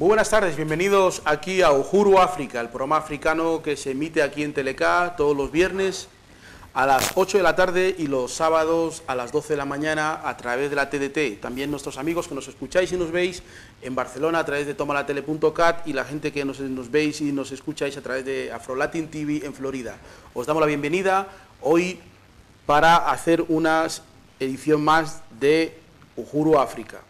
Muy buenas tardes, bienvenidos aquí a Uhuru África, el programa africano que se emite aquí en Telecá todos los viernes a las 8 de la tarde y los sábados a las 12 de la mañana a través de la TDT. También nuestros amigos que nos escucháis y nos veis en Barcelona a través de tomalatele.cat y la gente que nos veis y nos escucháis a través de Afrolatin TV en Florida. Os damos la bienvenida hoy para hacer una edición más de Uhuru África.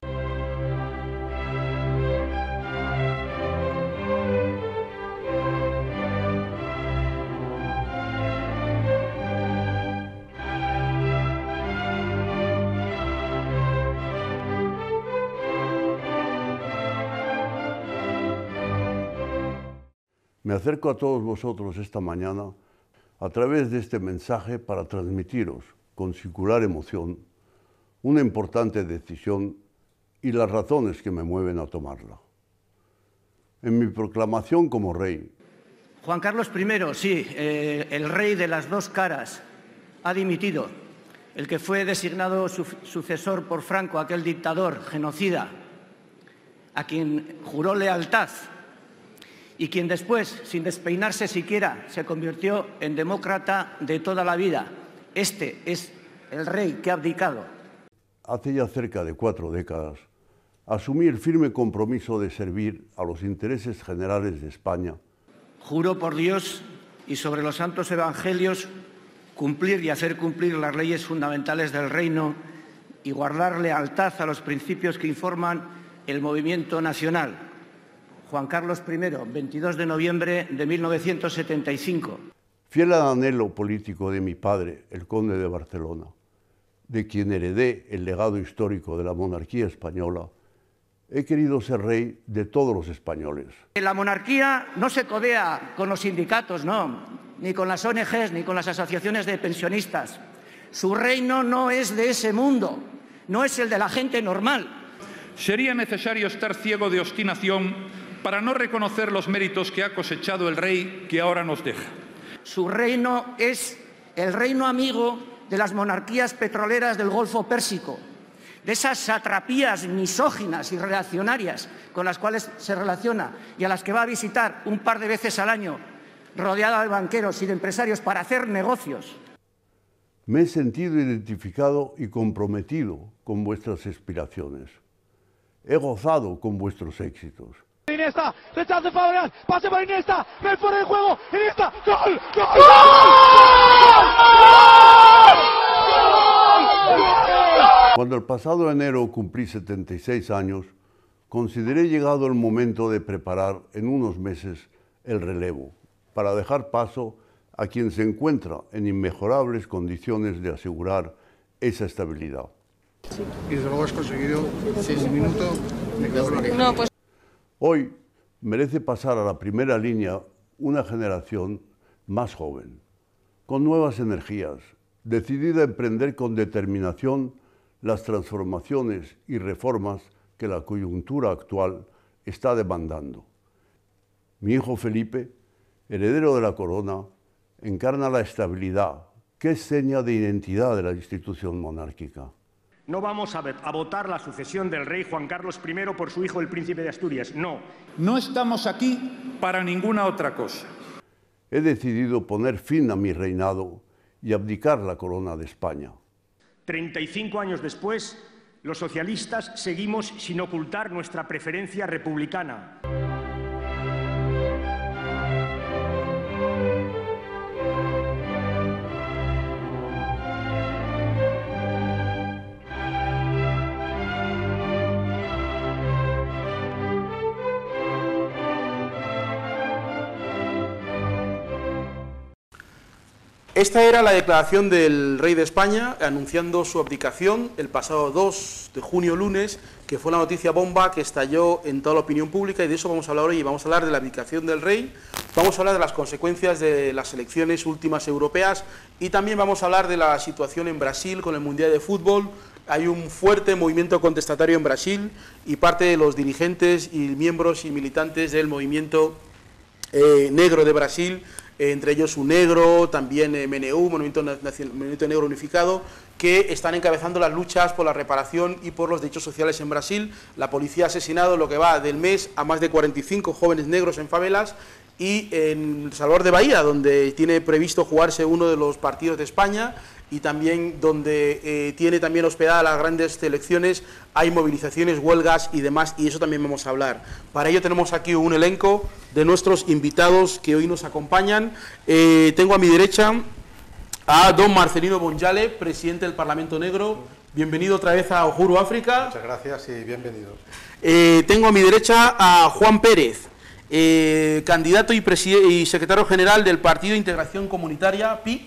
Me acerco a todos vosotros esta mañana a través de este mensaje para transmitiros con singular emoción una importante decisión y las razones que me mueven a tomarla. En mi proclamación como rey, Juan Carlos I, sí, el rey de las dos caras, ha dimitido. El que fue designado sucesor por Franco, aquel dictador genocida, a quien juró lealtad, y quien después, sin despeinarse siquiera, se convirtió en demócrata de toda la vida. Este es el rey que ha abdicado. Hace ya cerca de 4 décadas, asumí el firme compromiso de servir a los intereses generales de España. Juro por Dios y sobre los santos evangelios cumplir y hacer cumplir las leyes fundamentales del reino y guardar lealtad a los principios que informan el movimiento nacional. Juan Carlos I, 22 de noviembre de 1975. Fiel al anhelo político de mi padre, el conde de Barcelona, de quien heredé el legado histórico de la monarquía española, he querido ser rey de todos los españoles. La monarquía no se codea con los sindicatos, no, ni con las ONGs, ni con las asociaciones de pensionistas. Su reino no es de ese mundo, no es el de la gente normal. Sería necesario estar ciego de obstinación para no reconocer los méritos que ha cosechado el rey que ahora nos deja. Su reino es el reino amigo de las monarquías petroleras del Golfo Pérsico, de esas satrapías misóginas y reaccionarias con las cuales se relaciona y a las que va a visitar un par de veces al año, rodeada de banqueros y de empresarios para hacer negocios. Me he sentido identificado y comprometido con vuestras aspiraciones. He gozado con vuestros éxitos. Iniesta, rechazo favorable, pase por Iniesta, ven fuera de juego, Iniesta, ¡gol! ¡Gol! Cuando el pasado enero cumplí 76 años, consideré llegado el momento de preparar en unos meses el relevo, para dejar paso a quien se encuentra en inmejorables condiciones de asegurar esa estabilidad. Y desde luego has conseguido 6 minutos de gloria. Hoy merece pasar a la primera línea una generación más joven, con nuevas energías, decidida a emprender con determinación las transformaciones y reformas que la coyuntura actual está demandando. Mi hijo Felipe, heredero de la corona, encarna la estabilidad, que es seña de identidad de la institución monárquica. No vamos a votar la sucesión del rey Juan Carlos I por su hijo el príncipe de Asturias, no. No estamos aquí para ninguna otra cosa. He decidido poner fin a mi reinado y abdicar la corona de España. 35 años después, los socialistas seguimos sin ocultar nuestra preferencia republicana. Esta era la declaración del rey de España anunciando su abdicación el pasado 2 de junio, lunes, que fue la noticia bomba que estalló en toda la opinión pública, y de eso vamos a hablar hoy. Vamos a hablar de la abdicación del rey, vamos a hablar de las consecuencias de las elecciones últimas europeas y también vamos a hablar de la situación en Brasil con el Mundial de Fútbol. Hay un fuerte movimiento contestatario en Brasil y parte de los dirigentes y miembros y militantes del movimiento negro de Brasil entre ellos UNEGRO, también MNU, Movimiento Negro Unificado, que están encabezando las luchas por la reparación y por los derechos sociales en Brasil. La policía ha asesinado lo que va del mes a más de 45 jóvenes negros en favelas, y en Salvador de Bahía, donde tiene previsto jugarse uno de los partidos de España, y también donde tiene también hospedadas las grandes selecciones, hay movilizaciones, huelgas y demás, y eso también vamos a hablar. Para ello tenemos aquí un elenco de nuestros invitados que hoy nos acompañan. Tengo a mi derecha a don Marcelino Bonjale, presidente del Parlamento Negro. Bienvenido otra vez a Uhuru África. Muchas gracias y bienvenidos. Tengo a mi derecha a Juan Pérez, candidato y secretario general del Partido de Integración Comunitaria, PIC,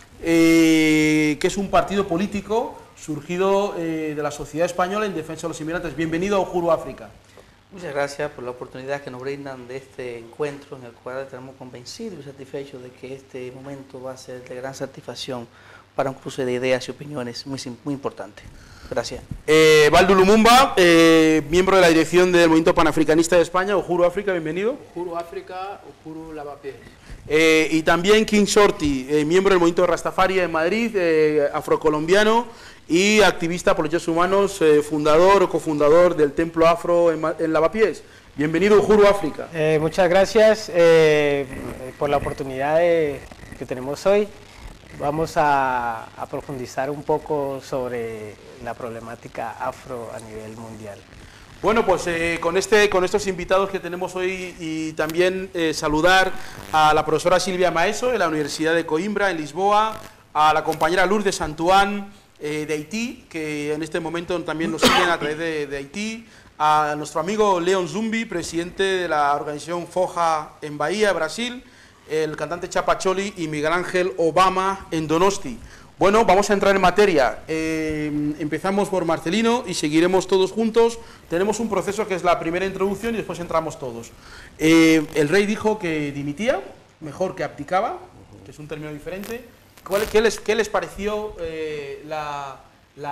que es un partido político surgido de la sociedad española en defensa de los inmigrantes. Bienvenido a Uhuru África. Muchas gracias por la oportunidad que nos brindan de este encuentro, en el cual estamos convencidos y satisfechos de que este momento va a ser de gran satisfacción para un cruce de ideas y opiniones muy importante. Gracias. Baldu Lumumba, miembro de la dirección del Movimiento Panafricanista de España, Uhuru África, bienvenido. Uhuru África, Uhuru Lavapiés. Y también King Shorty, miembro del Movimiento Rastafari en Madrid, afrocolombiano y activista por los derechos humanos, fundador o cofundador del Templo Afro en Lavapiés. Bienvenido, Uhuru África. Muchas gracias por la oportunidad que tenemos hoy. Vamos a profundizar un poco sobre la problemática afro a nivel mundial. Bueno, pues con estos invitados que tenemos hoy, y también saludar a la profesora Silvia Maeso de la Universidad de Coimbra en Lisboa, a la compañera Lourdes Santuán de Haití, que en este momento también nos siguen a través de Haití, a nuestro amigo Leon Zumbi, presidente de la organización Foja en Bahía, Brasil, el cantante Chapacholi y Miguel Ángel Obama en Donosti. Bueno, vamos a entrar en materia. Empezamos por Marcelino y seguiremos todos juntos. Tenemos un proceso que es la primera introducción y después entramos todos. El rey dijo que dimitía, mejor que abdicaba, que es un término diferente. ¿Qué les pareció la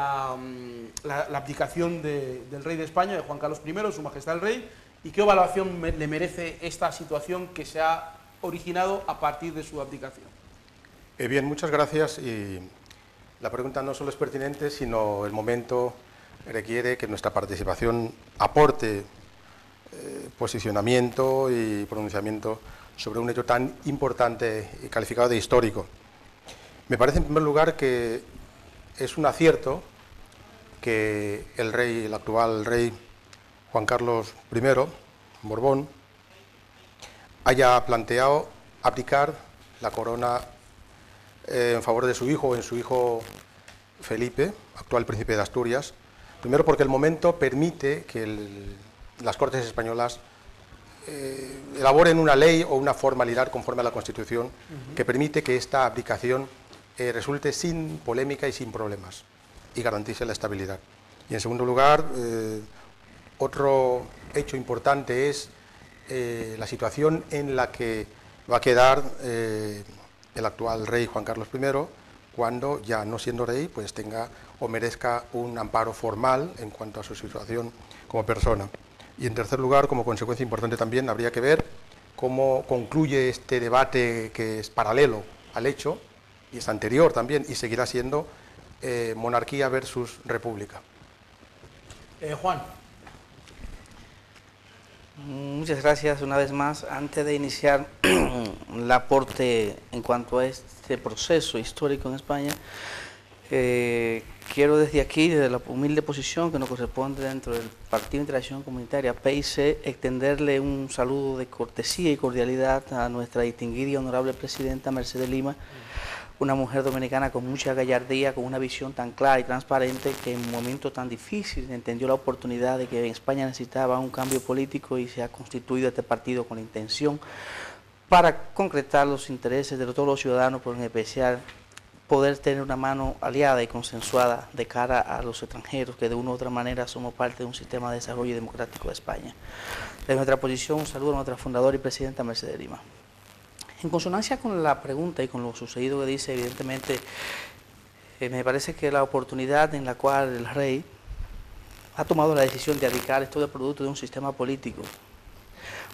abdicación del rey de España, de Juan Carlos I, su majestad el rey? ¿Y qué evaluación le merece esta situación que se ha originado a partir de su abdicación? Bien, muchas gracias. Y la pregunta no solo es pertinente, sino el momento requiere que nuestra participación aporte posicionamiento y pronunciamiento sobre un hecho tan importante y calificado de histórico. Me parece, en primer lugar, que es un acierto que el actual rey Juan Carlos I, Borbón, haya planteado abdicar la corona en favor de su hijo, en su hijo Felipe, actual príncipe de Asturias. Primero porque el momento permite que las Cortes españolas elaboren una ley o una formalidad conforme a la Constitución que permite que esta abdicación resulte sin polémica y sin problemas y garantice la estabilidad. Y en segundo lugar, otro hecho importante es la situación en la que va a quedar el actual rey Juan Carlos I cuando, ya no siendo rey, pues tenga o merezca un amparo formal en cuanto a su situación como persona. Y en tercer lugar, como consecuencia importante también, habría que ver cómo concluye este debate que es paralelo al hecho, y es anterior también, y seguirá siendo monarquía versus república. Juan. Muchas gracias una vez más. Antes de iniciar el aporte en cuanto a este proceso histórico en España, quiero desde aquí, desde la humilde posición que nos corresponde dentro del Partido de Integración Comunitaria, PIC, extenderle un saludo de cortesía y cordialidad a nuestra distinguida y honorable presidenta Mercedes Lima, una mujer dominicana con mucha gallardía, con una visión tan clara y transparente, que en un momento tan difícil entendió la oportunidad de que en España necesitaba un cambio político y se ha constituido este partido con la intención para concretar los intereses de todos los ciudadanos, pero en especial poder tener una mano aliada y consensuada de cara a los extranjeros que de una u otra manera somos parte de un sistema de desarrollo democrático de España. De nuestra posición, un saludo a nuestra fundadora y presidenta Mercedes Lima. En consonancia con la pregunta y con lo sucedido que dice, evidentemente, me parece que la oportunidad en la cual el rey ha tomado la decisión de abdicar es todo el producto de un sistema político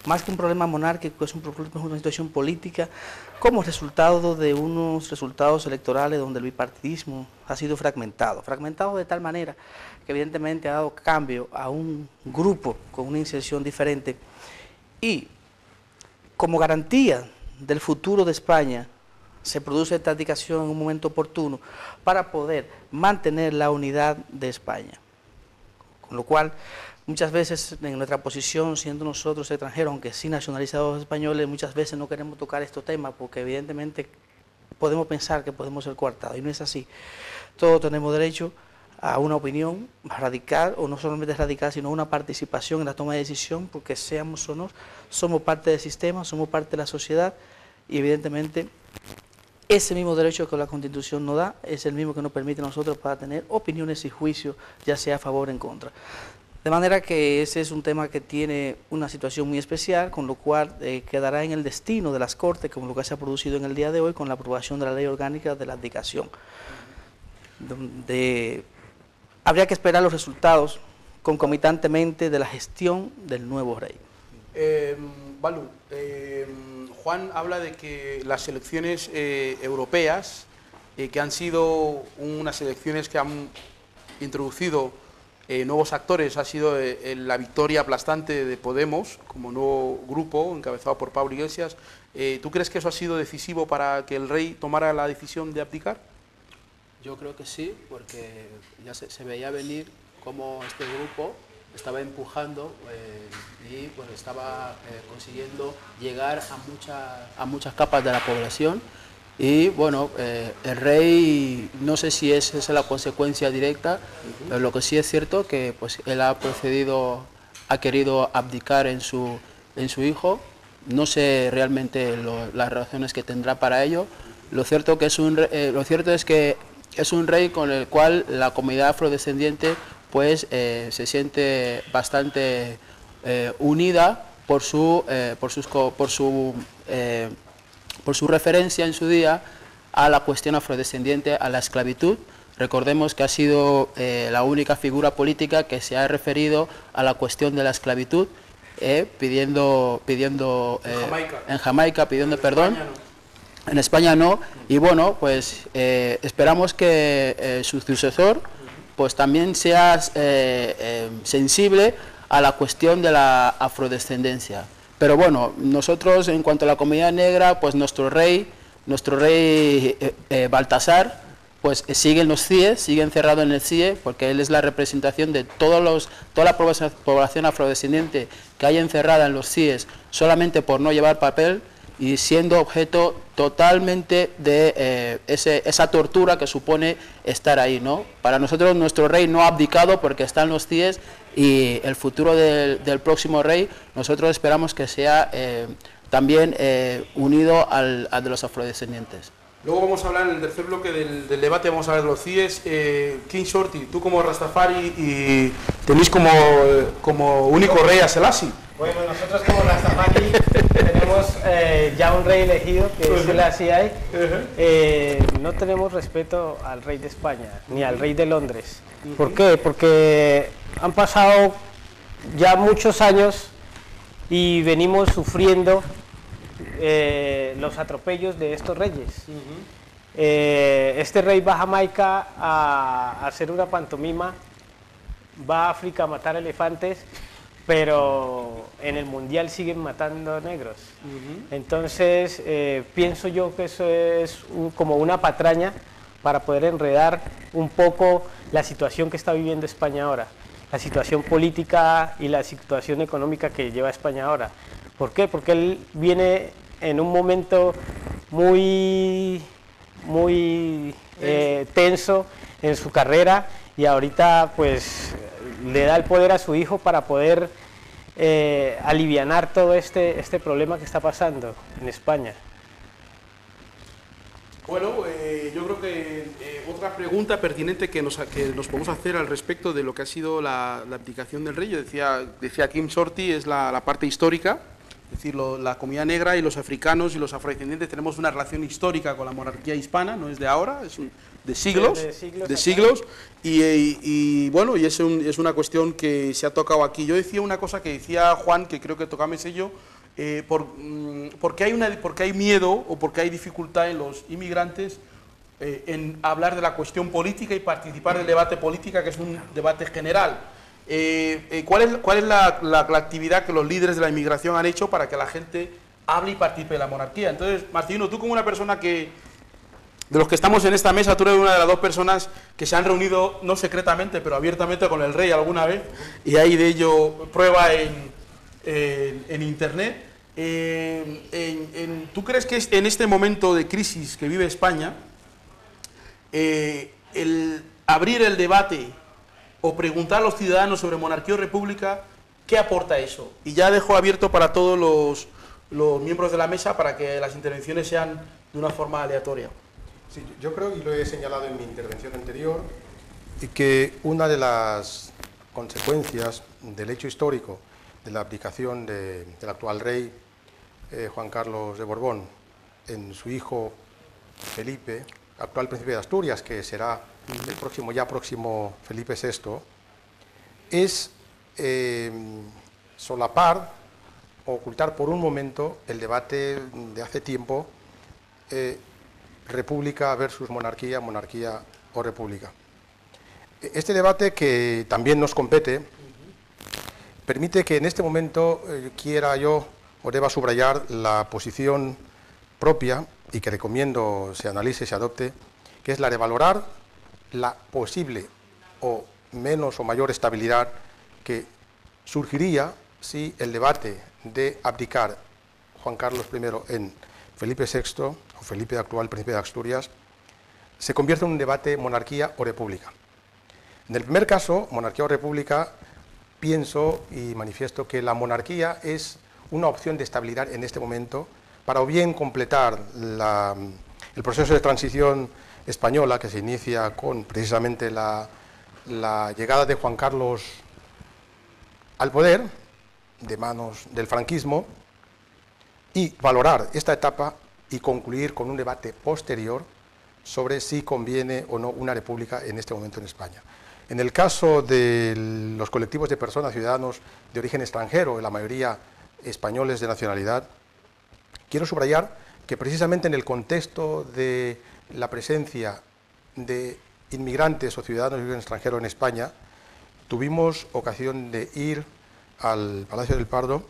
más que un problema monárquico, es una situación política, como resultado de unos resultados electorales donde el bipartidismo ha sido fragmentado de tal manera que evidentemente ha dado cambio a un grupo con una inserción diferente, y como garantía del futuro de España se produce esta abdicación en un momento oportuno para poder mantener la unidad de España. Con lo cual, muchas veces en nuestra posición, siendo nosotros extranjeros, aunque sí nacionalizados españoles, muchas veces no queremos tocar estos temas porque evidentemente podemos pensar que podemos ser coartados, y no es así. Todos tenemos derecho a una opinión radical, o no solamente radical, sino una participación en la toma de decisión, porque seamos o no, somos parte del sistema, somos parte de la sociedad, y evidentemente ese mismo derecho que la Constitución nos da es el mismo que nos permite a nosotros para tener opiniones y juicios, ya sea a favor o en contra. De manera que ese es un tema que tiene una situación muy especial, con lo cual quedará en el destino de las Cortes, como lo que se ha producido en el día de hoy con la aprobación de la ley orgánica de la abdicación, donde habría que esperar los resultados concomitantemente de la gestión del nuevo rey. Balú, Juan habla de que las elecciones europeas, que han sido unas elecciones que han introducido nuevos actores, ha sido la victoria aplastante de Podemos como nuevo grupo encabezado por Pablo Iglesias. ¿Tú crees que eso ha sido decisivo para que el rey tomara la decisión de abdicar? Yo creo que sí, porque ya se veía venir cómo este grupo estaba empujando y bueno, estaba consiguiendo llegar a muchas capas de la población. Y bueno, el rey, no sé si esa es la consecuencia directa, pero lo que sí es cierto que pues él ha querido abdicar en su hijo. No sé realmente las razones que tendrá para ello. Lo cierto es que es un rey con el cual la comunidad afrodescendiente pues se siente bastante unida por su referencia en su día a la cuestión afrodescendiente, a la esclavitud. Recordemos que ha sido la única figura política que se ha referido a la cuestión de la esclavitud, pidiendo en Jamaica pidiendo perdón. En España no, y bueno, pues esperamos que su sucesor pues también sea sensible a la cuestión de la afrodescendencia. Pero bueno, nosotros en cuanto a la comunidad negra, pues nuestro rey Baltasar, pues sigue en los CIE, sigue encerrado en el CIE, porque él es la representación de toda la población afrodescendiente que hay encerrada en los CIEs solamente por no llevar papel, y siendo objeto totalmente de esa tortura que supone estar ahí, ¿no? Para nosotros nuestro rey no ha abdicado porque está en los CIEs, y el futuro del próximo rey nosotros esperamos que sea también unido al de los afrodescendientes. Luego vamos a hablar en el tercer bloque del debate, vamos a hablar de los CIEs. King Shorty, tú como Rastafari y tenéis como único rey a Selassie. Bueno, nosotros como Rastafari tenemos ya un rey elegido, que es Selassie. No tenemos respeto al rey de España, ni al rey de Londres. ¿Por qué? Porque han pasado ya muchos años y venimos sufriendo los atropellos de estos reyes. Este rey va a Jamaica a hacer una pantomima, va a África a matar elefantes, pero en el mundial siguen matando negros. Entonces pienso yo que eso es como una patraña para poder enredar un poco la situación que está viviendo España ahora, la situación política y la situación económica que lleva España ahora. ¿Por qué? Porque él viene en un momento muy tenso en su carrera, y ahorita pues le da el poder a su hijo para poder alivianar todo este problema que está pasando en España. Bueno, yo creo que otra pregunta pertinente que nos podemos hacer al respecto de lo que ha sido la abdicación del rey, yo decía Kim Shorty, es la parte histórica. Es decir, la comunidad negra y los africanos y los afrodescendientes tenemos una relación histórica con la monarquía hispana, no es de ahora, es de siglos, y bueno, y es una cuestión que se ha tocado aquí. Yo decía una cosa que decía Juan, que creo que tocaba ese yo, porque hay miedo o porque hay dificultad en los inmigrantes en hablar de la cuestión política y participar del debate política, que es un debate general. ¿Cuál es la actividad que los líderes de la inmigración han hecho para que la gente hable y participe de la monarquía? Entonces, Marcelino, tú como una persona que, de los que estamos en esta mesa, tú eres una de las dos personas que se han reunido, no secretamente, pero abiertamente con el rey alguna vez, y hay de ello prueba en internet. ¿Tú crees que en este momento de crisis que vive España, el abrir el debate o preguntar a los ciudadanos sobre monarquía o república, qué aporta eso? Y ya dejo abierto para todos los miembros de la mesa para que las intervenciones sean de una forma aleatoria. Sí, yo creo, y lo he señalado en mi intervención anterior, que una de las consecuencias del hecho histórico de la abdicación del actual rey Juan Carlos de Borbón en su hijo Felipe, actual príncipe de Asturias, que será el próximo Felipe VI, es solapar o ocultar por un momento el debate de hace tiempo república versus monarquía, monarquía o república. Este debate, que también nos compete, permite que en este momento quiera yo o deba subrayar la posición propia y que recomiendo se analice y se adopte, que es la de valorar la posible o menos o mayor estabilidad que surgiría si el debate de abdicar Juan Carlos I en Felipe VI, o Felipe actual príncipe de Asturias, se convierte en un debate monarquía o república. En el primer caso, monarquía o república, pienso y manifiesto que la monarquía es una opción de estabilidad en este momento para o bien completar el proceso de transición española que se inicia con precisamente la llegada de Juan Carlos al poder de manos del franquismo, y valorar esta etapa y concluir con un debate posterior sobre si conviene o no una república en este momento en España. En el caso de los colectivos de personas, ciudadanos de origen extranjero, la mayoría españoles de nacionalidad, quiero subrayar que precisamente en el contexto de la presencia de inmigrantes o ciudadanos de origen extranjero en España, tuvimos ocasión de ir al Palacio del Pardo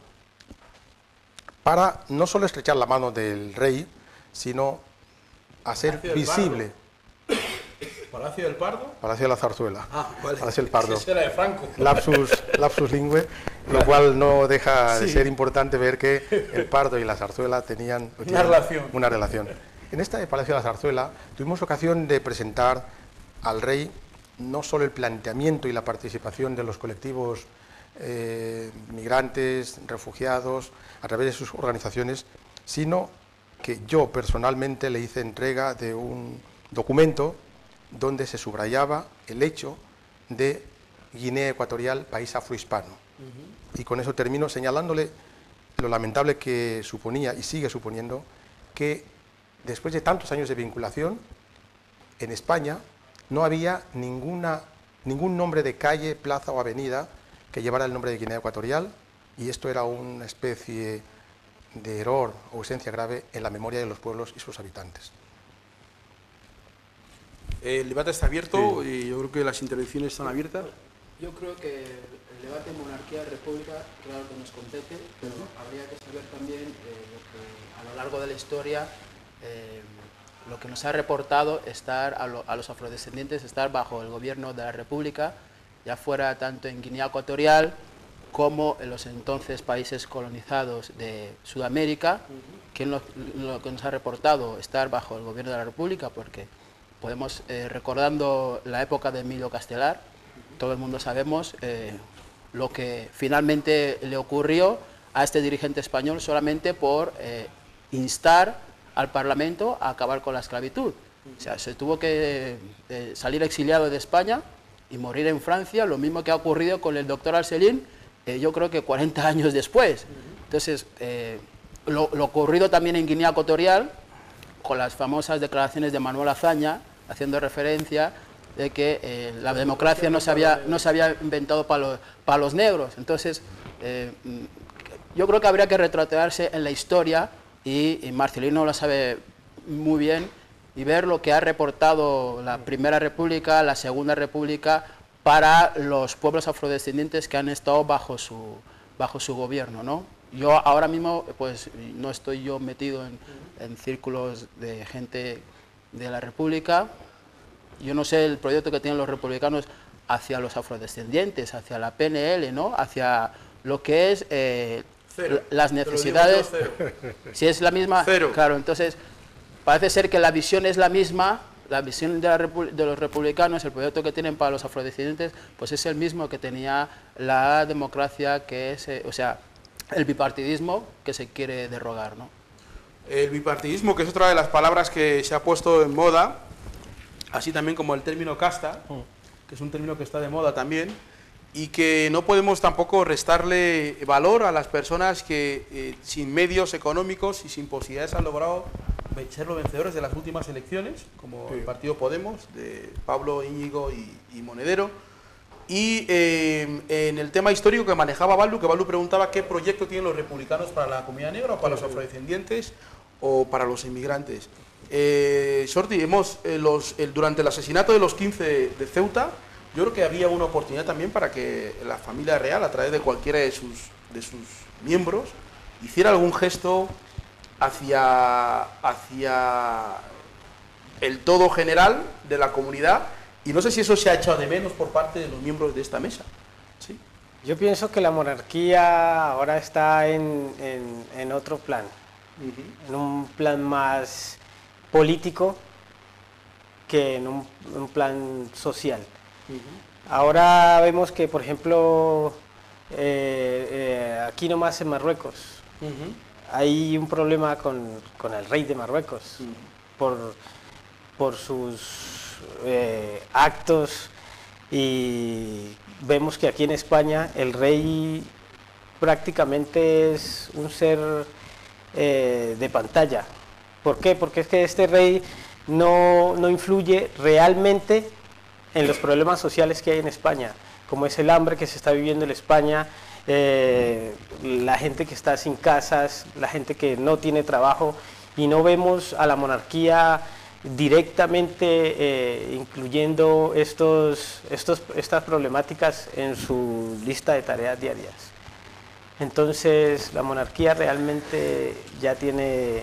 para no solo estrechar la mano del rey, sino hacer visible... ¿Palacio del Pardo? Palacio de la Zarzuela. Ah, vale. Palacio del Pardo. Ese era de Franco. Lapsus lingüe, lo cual no deja de ser importante ver que el Pardo y la Zarzuela tenían una relación. En este Palacio de la Zarzuela tuvimos ocasión de presentar al rey no solo el planteamiento y la participación de los colectivos migrantes, refugiados, a través de sus organizaciones, sino que yo personalmente le hice entrega de un documento donde se subrayaba el hecho de Guinea Ecuatorial, país afrohispano. Y con eso termino señalándole lo lamentable que suponía y sigue suponiendo que después de tantos años de vinculación, en España no había ningún nombre de calle, plaza o avenida que llevara el nombre de Guinea Ecuatorial, y esto era una especie de error o ausencia grave en la memoria de los pueblos y sus habitantes. El debate está abierto, sí. Y yo creo que las intervenciones están abiertas. Yo creo que el debate monarquía-república, claro que nos compete, pero habría que saber también que a lo largo de la historia lo que nos ha reportado estar a los afrodescendientes, estar bajo el gobierno de la República, ya fuera tanto en Guinea Ecuatorial como en los entonces países colonizados de Sudamérica, que lo que nos ha reportado estar bajo el gobierno de la República, porque podemos, recordando la época de Emilio Castelar, todo el mundo sabemos lo que finalmente le ocurrió a este dirigente español solamente por instar al Parlamento a acabar con la esclavitud. O sea, se tuvo que salir exiliado de España y morir en Francia, lo mismo que ha ocurrido con el doctor Arcelin, yo creo que 40 años después. Entonces, lo ocurrido también en Guinea Ecuatorial, con las famosas declaraciones de Manuel Azaña, haciendo referencia de que la democracia no se había inventado para los negros. Entonces, yo creo que habría que retrotraerse en la historia, y Marcelino lo sabe muy bien, y ver lo que ha reportado la Primera República, la Segunda República, para los pueblos afrodescendientes que han estado bajo su gobierno, ¿no? Yo ahora mismo, pues, no estoy yo metido en círculos de gente de la República. Yo no sé el proyecto que tienen los republicanos hacia los afrodescendientes, hacia la PNL, ¿no? Hacia lo que es las necesidades. Si es la misma, cero. Claro, entonces parece ser que la visión es la misma. La visión de los republicanos, el proyecto que tienen para los afrodescendientes, pues es el mismo que tenía la democracia, que es, o sea, el bipartidismo que se quiere derrogar, ¿no? El bipartidismo, que es otra de las palabras que se ha puesto en moda, así también como el término casta, que es un término que está de moda también, y que no podemos tampoco restarle valor a las personas que sin medios económicos y sin posibilidades han logrado ser los vencedores de las últimas elecciones, como el partido Podemos, de Pablo, Íñigo y Monedero. Y en el tema histórico que manejaba Baldu, que Baldu preguntaba qué proyecto tienen los republicanos para la comunidad negra, o para los afrodescendientes, o para los inmigrantes. Shorty, durante el asesinato de los 15 de Ceuta, yo creo que había una oportunidad también para que la familia real, a través de cualquiera de sus miembros, hiciera algún gesto hacia el todo general de la comunidad, y no sé si eso se ha echado de menos por parte de los miembros de esta mesa. ¿Sí? Yo pienso que la monarquía ahora está en otro plan, en un plan más político que en un plan social. Ahora vemos que, por ejemplo, aquí nomás en Marruecos, hay un problema con el rey de Marruecos por sus actos, y vemos que aquí en España el rey prácticamente es un ser de pantalla. ¿Por qué? Porque es que este rey no influye realmente en los problemas sociales que hay en España, como es el hambre que se está viviendo en España, la gente que está sin casas, la gente que no tiene trabajo, y no vemos a la monarquía directamente incluyendo estas problemáticas en su lista de tareas diarias. Entonces la monarquía realmente ya tiene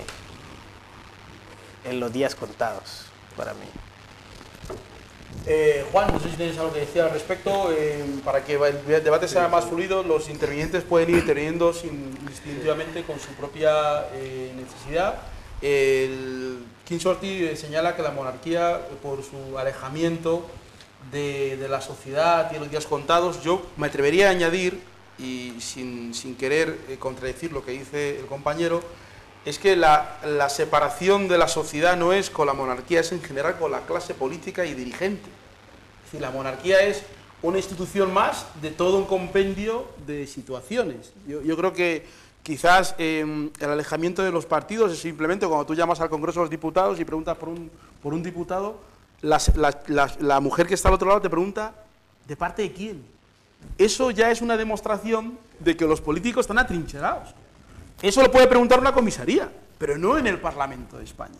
los días contados para mí. Juan, no sé si tienes algo que decir al respecto. Para que el debate sea más fluido, los intervinientes pueden ir interviniendo indistintivamente con su propia necesidad. King Shorty señala que la monarquía, por su alejamiento de la sociedad, tiene los días contados. Yo me atrevería a añadir, y sin querer contradecir lo que dice el compañero, es que la separación de la sociedad no es con la monarquía, es en general con la clase política y dirigente. Es decir, la monarquía es una institución más de todo un compendio de situaciones. Yo creo que quizás el alejamiento de los partidos es simplemente cuando tú llamas al Congreso de los Diputados y preguntas por un diputado, la mujer que está al otro lado te pregunta ¿de parte de quién? Eso ya es una demostración de que los políticos están atrincherados. Eso lo puede preguntar una comisaría, pero no en el Parlamento de España.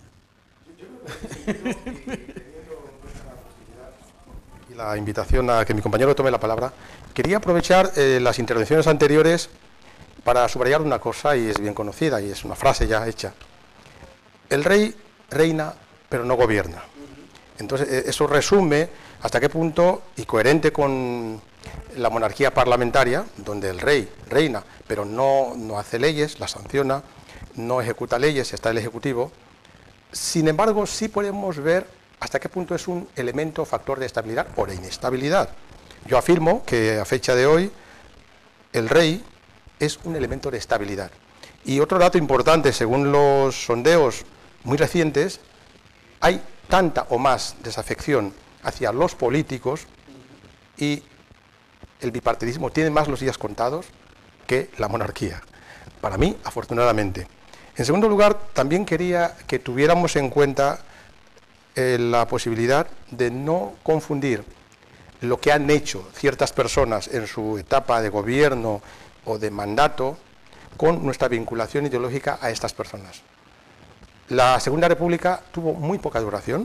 Y la invitación a que mi compañero tome la palabra. Quería aprovechar las intervenciones anteriores para subrayar una cosa, y es bien conocida, y es una frase ya hecha. El rey reina, pero no gobierna. Entonces, eso resume hasta qué punto, y coherente con la monarquía parlamentaria, donde el rey reina, pero no hace leyes, las sanciona, no ejecuta leyes, está el Ejecutivo. Sin embargo, sí podemos ver hasta qué punto es un elemento, factor de estabilidad o de inestabilidad. Yo afirmo que a fecha de hoy el rey es un elemento de estabilidad. Y otro dato importante, según los sondeos muy recientes, hay tanta o más desafección hacia los políticos, y el bipartidismo tiene más los días contados que la monarquía. Para mí, afortunadamente. En segundo lugar, también quería que tuviéramos en cuenta la posibilidad de no confundir lo que han hecho ciertas personas en su etapa de gobierno o de mandato con nuestra vinculación ideológica a estas personas. La Segunda República tuvo muy poca duración,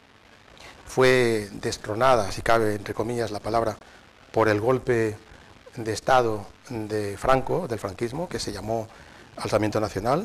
fue destronada, si cabe entre comillas la palabra, por el golpe de Estado de Franco, del franquismo, que se llamó Alzamiento Nacional.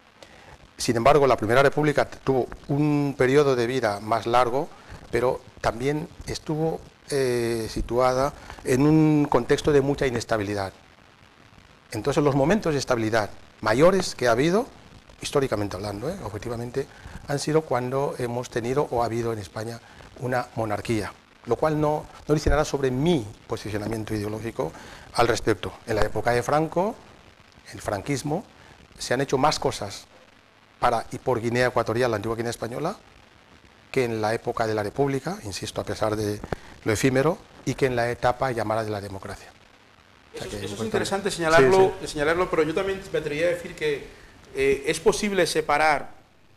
Sin embargo, la Primera República tuvo un periodo de vida más largo, pero también estuvo situada en un contexto de mucha inestabilidad. Entonces, los momentos de estabilidad mayores que ha habido, históricamente hablando, objetivamente, han sido cuando hemos tenido o ha habido en España una monarquía, lo cual no dice nada sobre mi posicionamiento ideológico al respecto. En la época de Franco, el franquismo, se han hecho más cosas para y por Guinea Ecuatorial, la antigua Guinea Española, que en la época de la República, insisto, a pesar de lo efímero, y que en la etapa llamada de la democracia. Eso es interesante señalarlo, señalarlo, pero yo también me atrevería a decir que es posible separar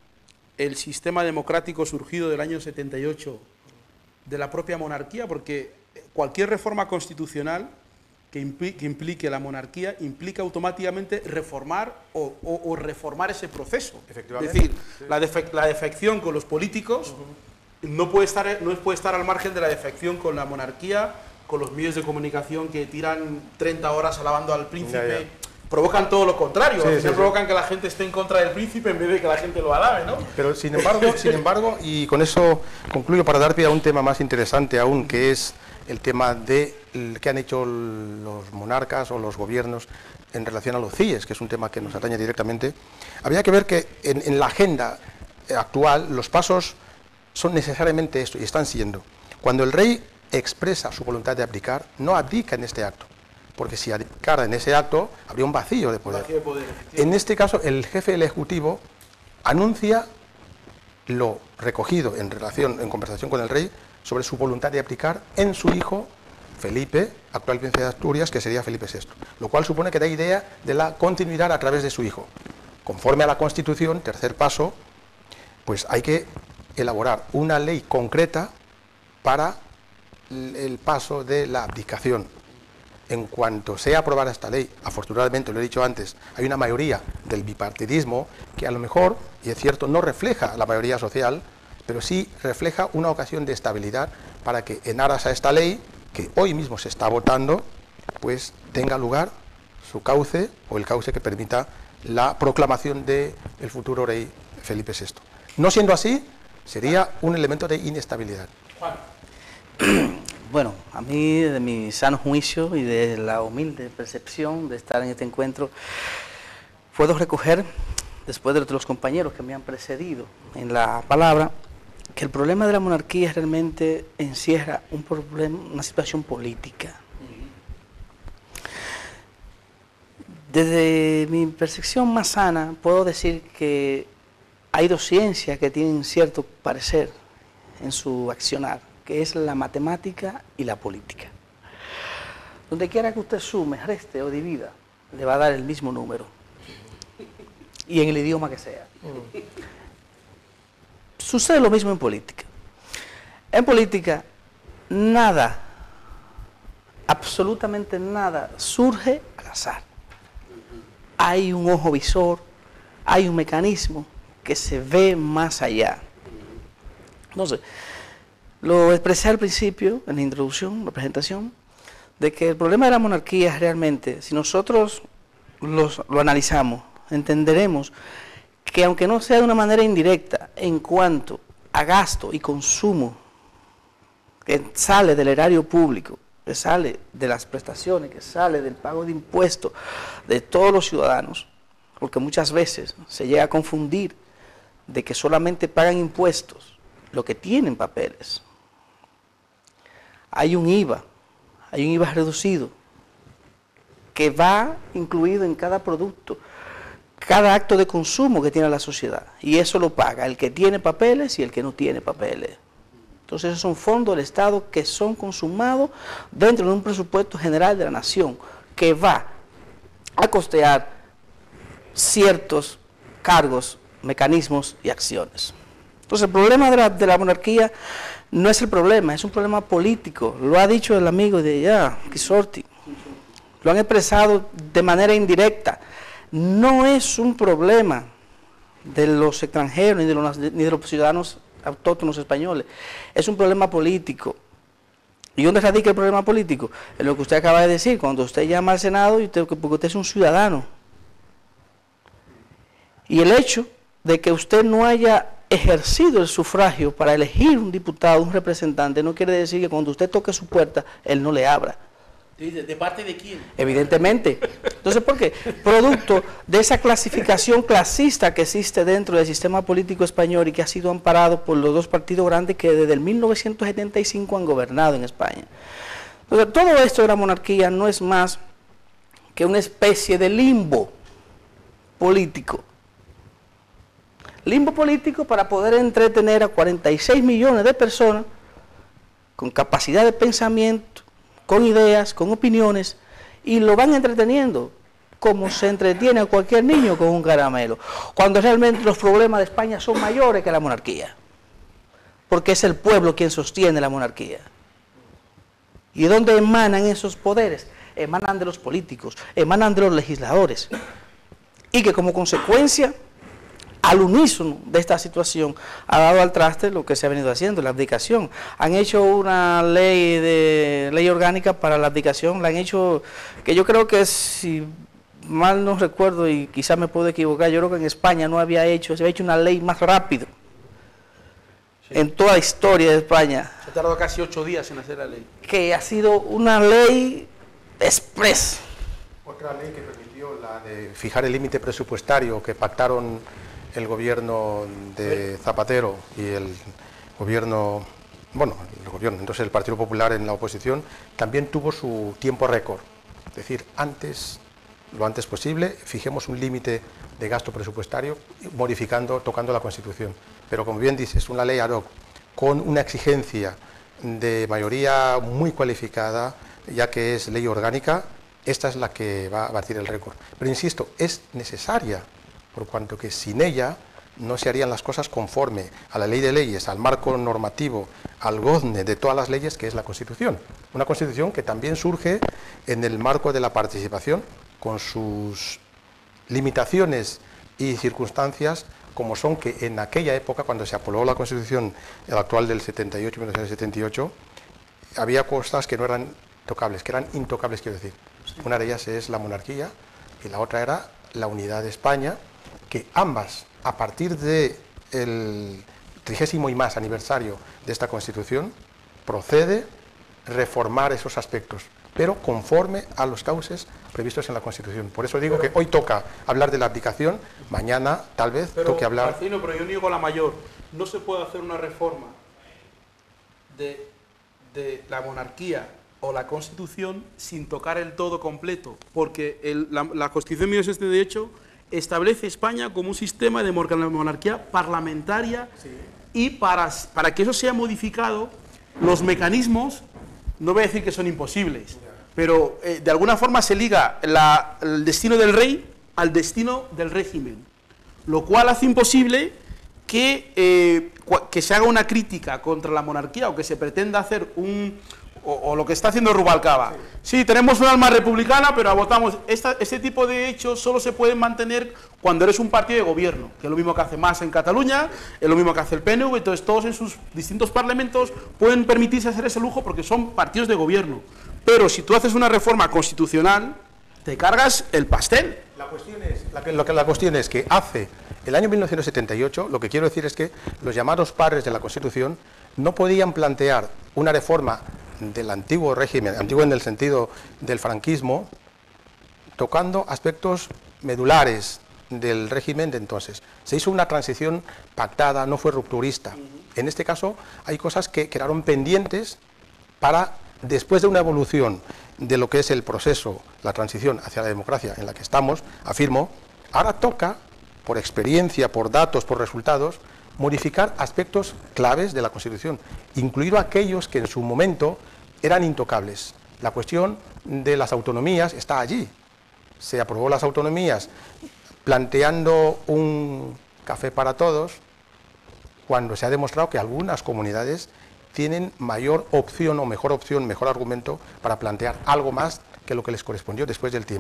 el sistema democrático surgido del año 78 de la propia monarquía, porque cualquier reforma constitucional que implique la monarquía implica automáticamente reformar o reformar ese proceso. Efectivamente. Es decir, la defección con los políticos no puede estar al margen de la defección con la monarquía, con los medios de comunicación que tiran 30 horas alabando al príncipe. Provocan todo lo contrario, al final provocan que la gente esté en contra del príncipe en vez de que la gente lo alabe, ¿no? Pero sin embargo, y con eso concluyo para dar pie a un tema más interesante aún, que es el tema de qué han hecho los monarcas o los gobiernos en relación a los CIES, que es un tema que nos atañe directamente. Habría que ver que en la agenda actual los pasos son necesariamente esto, y están siendo. Cuando el rey expresa su voluntad de abdicar, no abdica en este acto, porque si abdicara en ese acto, habría un vacío de poder. En este caso, el jefe del Ejecutivo anuncia lo recogido en conversación con el rey sobre su voluntad de abdicar en su hijo Felipe, actual príncipe de Asturias, que sería Felipe VI, lo cual supone que da idea de la continuidad a través de su hijo. Conforme a la Constitución, tercer paso, pues hay que elaborar una ley concreta para el paso de la abdicación. En cuanto sea aprobada esta ley, afortunadamente, lo he dicho antes, hay una mayoría del bipartidismo que a lo mejor, y es cierto, no refleja la mayoría social, pero sí refleja una ocasión de estabilidad para que en aras a esta ley, que hoy mismo se está votando, pues tenga lugar su cauce o el cauce que permita la proclamación del futuro rey Felipe VI. No siendo así, sería un elemento de inestabilidad. Juan. Bueno, a mí, de mi sano juicio y de la humilde percepción de estar en este encuentro, puedo recoger, después de los compañeros que me han precedido en la palabra, que el problema de la monarquía realmente encierra un problema, una situación política. Desde mi percepción más sana, puedo decir que hay dos ciencias que tienen cierto parecer en su accionar, que es la matemática y la política. Donde quiera que usted sume, reste o divida, le va a dar el mismo número. Y en el idioma que sea. Sucede lo mismo en política. En política, nada, absolutamente nada, surge al azar. Hay un ojo visor, hay un mecanismo que se ve más allá. Entonces, lo expresé al principio, en la introducción, la presentación, de que el problema de la monarquía realmente, si nosotros lo analizamos, entenderemos que aunque no sea de una manera indirecta, en cuanto a gasto y consumo que sale del erario público, que sale de las prestaciones, que sale del pago de impuestos de todos los ciudadanos, porque muchas veces se llega a confundir de que solamente pagan impuestos los que tienen papeles. Hay un IVA reducido que va incluido en cada producto, cada acto de consumo que tiene la sociedad, y eso lo paga el que tiene papeles y el que no tiene papeles. Entonces esos son fondos del Estado que son consumados dentro de un presupuesto general de la nación que va a costear ciertos cargos, mecanismos y acciones. Entonces el problema de la monarquía no es el problema, es un problema político. Lo ha dicho el amigo de allá, Quisorti. Lo han expresado de manera indirecta. no es un problema de los extranjeros ni de los ciudadanos autóctonos españoles, es un problema político. ¿Y dónde radica el problema político? En lo que usted acaba de decir, cuando usted llama al Senado, porque usted es un ciudadano. Y el hecho de que usted no haya ejercido el sufragio para elegir un diputado, un representante, no quiere decir que cuando usted toque su puerta, él no le abra. ¿De parte de quién? Evidentemente. Entonces, ¿por qué? Producto de esa clasificación clasista que existe dentro del sistema político español y que ha sido amparado por los dos partidos grandes que desde el 1975 han gobernado en España. Entonces, todo esto de la monarquía no es más que una especie de limbo político. Limbo político para poder entretener a 46 millones de personas con capacidad de pensamiento, con ideas, con opiniones, y lo van entreteniendo como se entretiene a cualquier niño con un caramelo, cuando realmente los problemas de España son mayores que la monarquía, porque es el pueblo quien sostiene la monarquía. ¿Y de dónde emanan esos poderes? Emanan de los políticos, emanan de los legisladores, y que como consecuencia, al unísono de esta situación, ha dado al traste lo que se ha venido haciendo, la abdicación. Han hecho una ley orgánica para la abdicación, la han hecho, que yo creo que si mal no recuerdo y quizás me puedo equivocar, yo creo que en España no había hecho, se había hecho una ley más rápido en toda la historia de España. Se ha tardado casi 8 días en hacer la ley. Que ha sido una ley express. Otra ley que permitió la de fijar el límite presupuestario que pactaron el gobierno de Zapatero y el gobierno, entonces el Partido Popular en la oposición, también tuvo su tiempo récord. Es decir, lo antes posible, fijemos un límite de gasto presupuestario, tocando la Constitución. Pero como bien dices, una ley ad hoc, con una exigencia de mayoría muy cualificada, ya que es ley orgánica, esta es la que va a batir el récord. Pero insisto, es necesaria, por cuanto que sin ella no se harían las cosas conforme a la ley de leyes, al marco normativo, al gozne de todas las leyes, que es la Constitución. Una Constitución que también surge en el marco de la participación, con sus limitaciones y circunstancias, como son que en aquella época, cuando se aprobó la Constitución, el actual del 78, 1978, había cosas que no eran tocables, que eran intocables, quiero decir. Una de ellas es la monarquía y la otra era la unidad de España, que ambas, a partir del 30º y más aniversario de esta Constitución, procede reformar esos aspectos, pero conforme a los cauces previstos en la Constitución. Por eso digo que hoy toca hablar de la abdicación, mañana tal vez toque hablar... Marcino, pero yo niego la mayor. No se puede hacer una reforma de la monarquía o la Constitución sin tocar el todo completo, porque la Constitución de 1978 establece España como un sistema de monarquía parlamentaria, sí. Y para que eso sea modificado, los mecanismos, no voy a decir que son imposibles, pero de alguna forma se liga el destino del rey al destino del régimen, lo cual hace imposible que se haga una crítica contra la monarquía o que se pretenda hacer o lo que está haciendo Rubalcaba. Sí, tenemos un alma republicana, pero votamos. Este tipo de hechos solo se pueden mantener cuando eres un partido de gobierno, que es lo mismo que hace Mas en Cataluña, es lo mismo que hace el PNV, entonces todos en sus distintos parlamentos pueden permitirse hacer ese lujo porque son partidos de gobierno. Pero si tú haces una reforma constitucional, te cargas el pastel. La cuestión es que hace el año 1978, lo que quiero decir es que los llamados padres de la Constitución no podían plantear una reforma del antiguo régimen, antiguo en el sentido del franquismo, tocando aspectos medulares del régimen de entonces. Se hizo una transición pactada, no fue rupturista. En este caso hay cosas que quedaron pendientes para, después de una evolución de lo que es el proceso, la transición hacia la democracia en la que estamos, afirmo, ahora toca, por experiencia, por datos, por resultados, modificar aspectos claves de la Constitución, incluido aquellos que en su momento eran intocables. La cuestión de las autonomías está allí. Se aprobó las autonomías planteando un café para todos, cuando se ha demostrado que algunas comunidades tienen mayor opción o mejor argumento para plantear algo más que lo que les correspondió después del tiempo.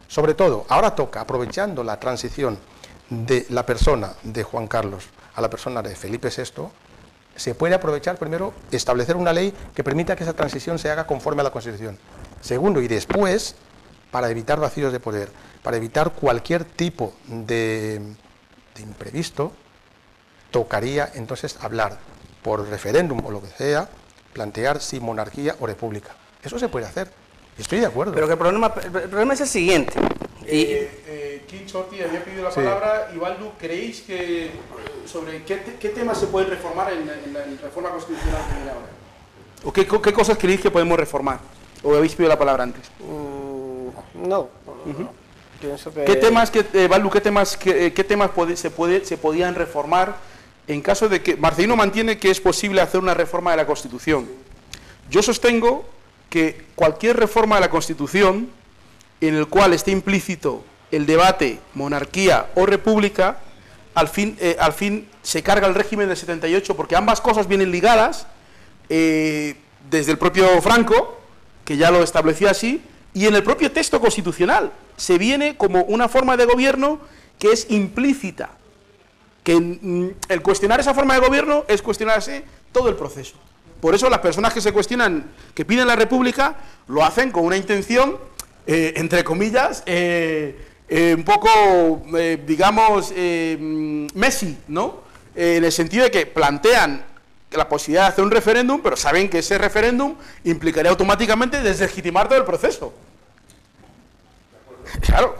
Sobre todo, ahora toca, aprovechando la transición de la persona de Juan Carlos a la persona de Felipe VI, se puede aprovechar primero, establecer una ley que permita que esa transición se haga conforme a la Constitución. Segundo, y después, para evitar vacíos de poder, para evitar cualquier tipo de imprevisto, tocaría entonces hablar por referéndum o lo que sea, plantear si monarquía o república. Eso se puede hacer, y estoy de acuerdo. Pero que el problema es el siguiente. Quim Sorty había pedido la palabra. Ibaldu, ¿creéis que sobre qué temas se pueden reformar en la reforma constitucional que viene ahora? ¿O qué cosas creéis que podemos reformar? ¿O habéis pedido la palabra antes? No. Pienso que... ¿Qué temas, Ibaldu, qué temas se podían reformar en caso de que... Marcelino mantiene que es posible hacer una reforma de la Constitución. Yo sostengo que cualquier reforma de la Constitución en el cual esté implícito el debate monarquía o república, al fin se carga el régimen del 78, porque ambas cosas vienen ligadas desde el propio Franco, que ya lo establecía así, y en el propio texto constitucional se viene como una forma de gobierno que es implícita, que el cuestionar esa forma de gobierno es cuestionarse todo el proceso. Por eso las personas que se cuestionan, que piden la república, lo hacen con una intención, entre comillas, un poco, digamos, Messi, ¿no? En el sentido de que plantean la posibilidad de hacer un referéndum, pero saben que ese referéndum implicaría automáticamente deslegitimar todo el proceso. Claro.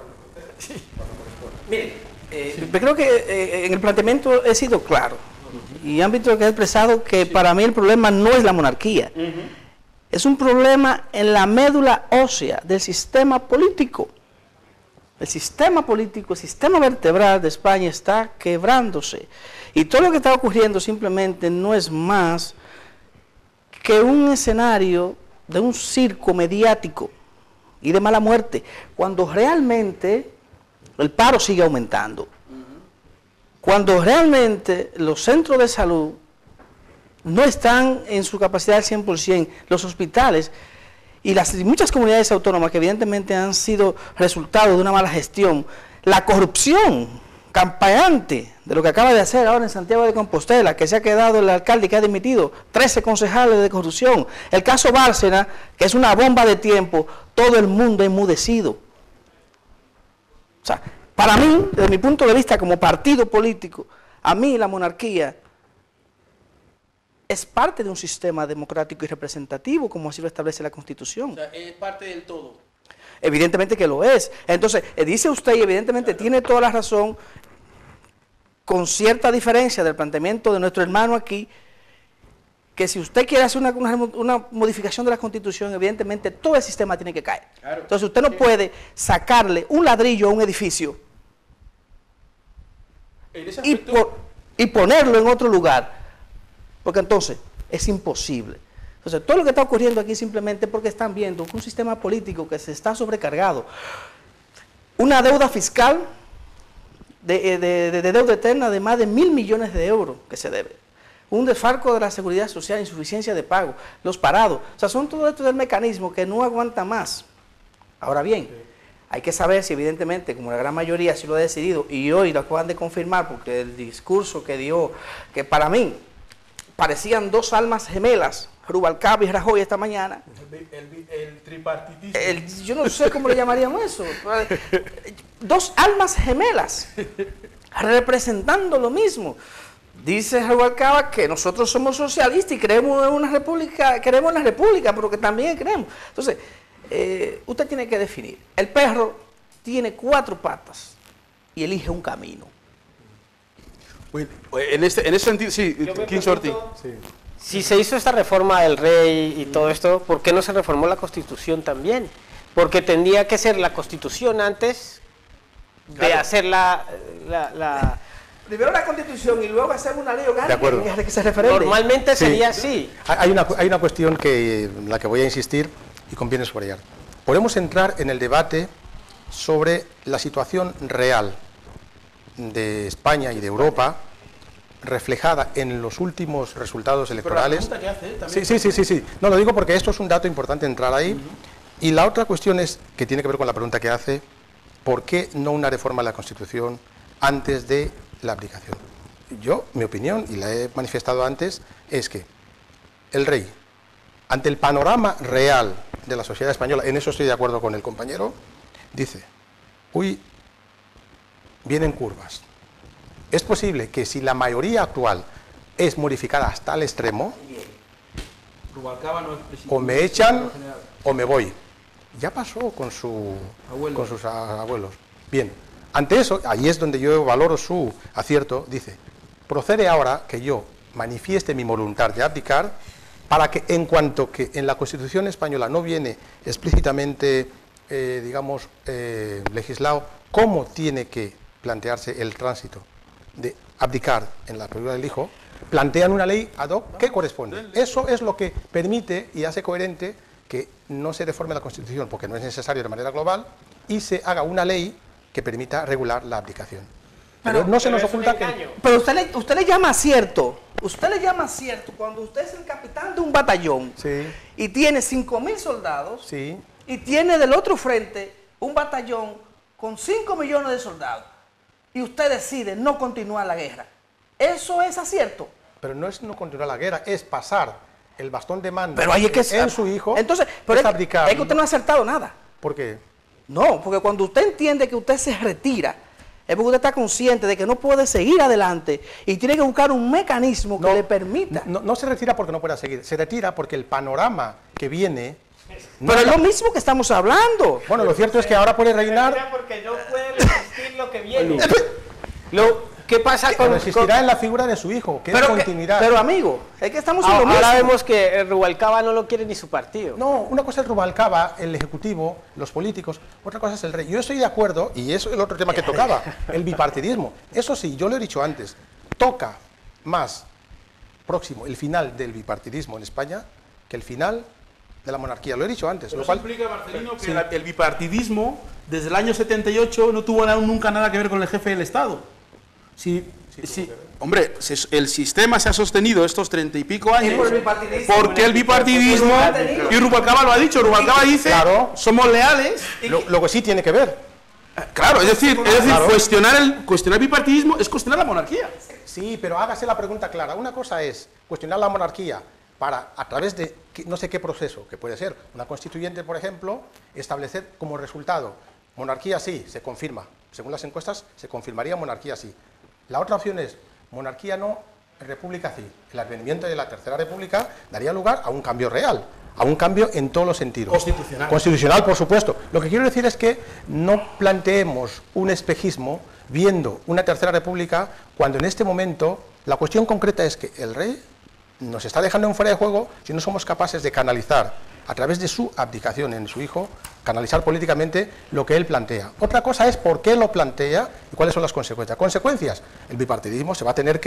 Mire, yo creo que en el planteamiento he sido claro y han visto que he expresado que para mí el problema no es la monarquía, es un problema en la médula ósea del sistema político. El sistema político, el sistema vertebral de España está quebrándose y todo lo que está ocurriendo simplemente no es más que un escenario de un circo mediático y de mala muerte, cuando realmente el paro sigue aumentando, cuando realmente los centros de salud no están en su capacidad al 100%, los hospitales y muchas comunidades autónomas que evidentemente han sido resultado de una mala gestión, la corrupción campante de lo que acaba de hacer ahora en Santiago de Compostela, que se ha quedado el alcalde que ha dimitido 13 concejales de corrupción, el caso Bárcena, que es una bomba de tiempo, todo el mundo enmudecido. O sea, para mí, desde mi punto de vista como partido político, a mí la monarquía es parte de un sistema democrático y representativo, como así lo establece la Constitución. O sea, es parte del todo. Evidentemente que lo es. Entonces, dice usted, y evidentemente tiene toda la razón, con cierta diferencia del planteamiento de nuestro hermano aquí, que si usted quiere hacer una modificación de la Constitución, evidentemente todo el sistema tiene que caer. Claro. Entonces usted no puede sacarle un ladrillo a un edificio y ponerlo en otro lugar, porque entonces es imposible. Entonces todo lo que está ocurriendo aquí simplemente porque están viendo que un sistema político que se está sobrecargado, una deuda fiscal de deuda eterna de más de 1.000 millones de euros que se debe, un desfalco de la seguridad social, insuficiencia de pago, los parados, o sea, son todo esto del mecanismo que no aguanta más. Ahora bien, hay que saber si evidentemente, como la gran mayoría así lo ha decidido, y hoy lo acaban de confirmar, porque el discurso que dio, que para mí parecían dos almas gemelas, Rubalcaba y Rajoy esta mañana. El tripartitismo. Yo no sé cómo le llamaríamos eso. Dos almas gemelas, representando lo mismo. Dice Rubalcaba que nosotros somos socialistas y creemos en una república, queremos la república, pero que también creemos. Entonces, usted tiene que definir. El perro tiene 4 patas y elige un camino. En ese sentido, sí, Quim Sorty. Si se hizo esta reforma del rey y todo esto, ¿por qué no se reformó la Constitución también? Porque tendría que ser la Constitución antes de hacer Primero la Constitución y luego hacer una ley orgánica. De acuerdo. Que se referende. Normalmente sería así. Hay una cuestión en la que voy a insistir y conviene subrayar. Podemos entrar en el debate sobre la situación real de España y de Europa reflejada en los últimos resultados electorales. Pero la pregunta que hace, también. Sí. No, lo digo porque esto es un dato importante entrar ahí. Y la otra cuestión es, que tiene que ver con la pregunta que hace, ¿por qué no una reforma de la Constitución antes de la abdicación? Yo, mi opinión, y la he manifestado antes, es que el rey, ante el panorama real de la sociedad española, en eso estoy de acuerdo con el compañero, dice, uy, vienen curvas. Es posible que si la mayoría actual es modificada hasta el extremo, o me echan o me voy. Ya pasó con sus abuelos. Bien, ante eso, ahí es donde yo valoro su acierto, dice, procede ahora que yo manifieste mi voluntad de abdicar para que en cuanto que en la Constitución española no viene explícitamente, legislado cómo tiene que plantearse el tránsito de abdicar en la figura del hijo, plantean una ley ad hoc que corresponde. Eso es lo que permite y hace coherente que no se reforme la Constitución, porque no es necesario de manera global, y se haga una ley que permita regular la abdicación. Pero no se nos oculta que... Pero usted le llama acierto. Usted le llama acierto cuando usted es el capitán de un batallón y tiene 5.000 soldados y tiene del otro frente un batallón con 5 millones de soldados y usted decide no continuar la guerra. ¿Eso es acierto? Pero no es no continuar la guerra, es pasar el bastón de mando en su hijo. Entonces, pero es que usted no ha acertado nada. ¿Por qué? No, porque cuando usted entiende que usted se retira, es porque usted está consciente de que no puede seguir adelante y tiene que buscar un mecanismo que le permita. No se retira porque no pueda seguir, se retira porque el panorama que viene... Pero es lo mismo que estamos hablando. Bueno, lo cierto es que ahora puede reinar... Porque no puede resistir lo que viene. ¿Qué pasa con...? Resistirá en la figura de su hijo, que es continuidad. Pero amigo, es que estamos en lo mismo. Ahora vemos que Rubalcaba no lo quiere ni su partido. No, una cosa es Rubalcaba, el ejecutivo, los políticos, otra cosa es el rey. Yo estoy de acuerdo, y eso es el otro tema que tocaba, el bipartidismo. Eso sí, yo lo he dicho antes, toca más próximo el final del bipartidismo en España que el final de la monarquía. Lo he dicho antes. Pero eso implica, Marcelino, que el bipartidismo desde el año 78 no tuvo nunca nada que ver con el jefe del Estado. Sí, hombre, el sistema se ha sostenido estos 30 y pico años porque el bipartidismo, y Rubalcaba lo ha dicho, Rubalcaba dice, claro, somos leales. Lo que sí tiene que ver. Claro, es decir, claro, cuestionar el bipartidismo es cuestionar la monarquía. Sí, pero hágase la pregunta clara. Una cosa es cuestionar la monarquía para, a través de no sé qué proceso, que puede ser una constituyente, por ejemplo, establecer como resultado, monarquía sí, se confirma. Según las encuestas, se confirmaría monarquía sí. La otra opción es monarquía no, república sí. El advenimiento de la Tercera República daría lugar a un cambio real, a un cambio en todos los sentidos. Constitucional. Constitucional, por supuesto. Lo que quiero decir es que no planteemos un espejismo viendo una Tercera República cuando en este momento la cuestión concreta es que el rey nos está dejando en fuera de juego si no somos capaces de canalizar a través de su abdicación en su hijo, canalizar políticamente lo que él plantea. Otra cosa es por qué lo plantea y cuáles son las consecuencias. Consecuencias, el bipartidismo se va a tener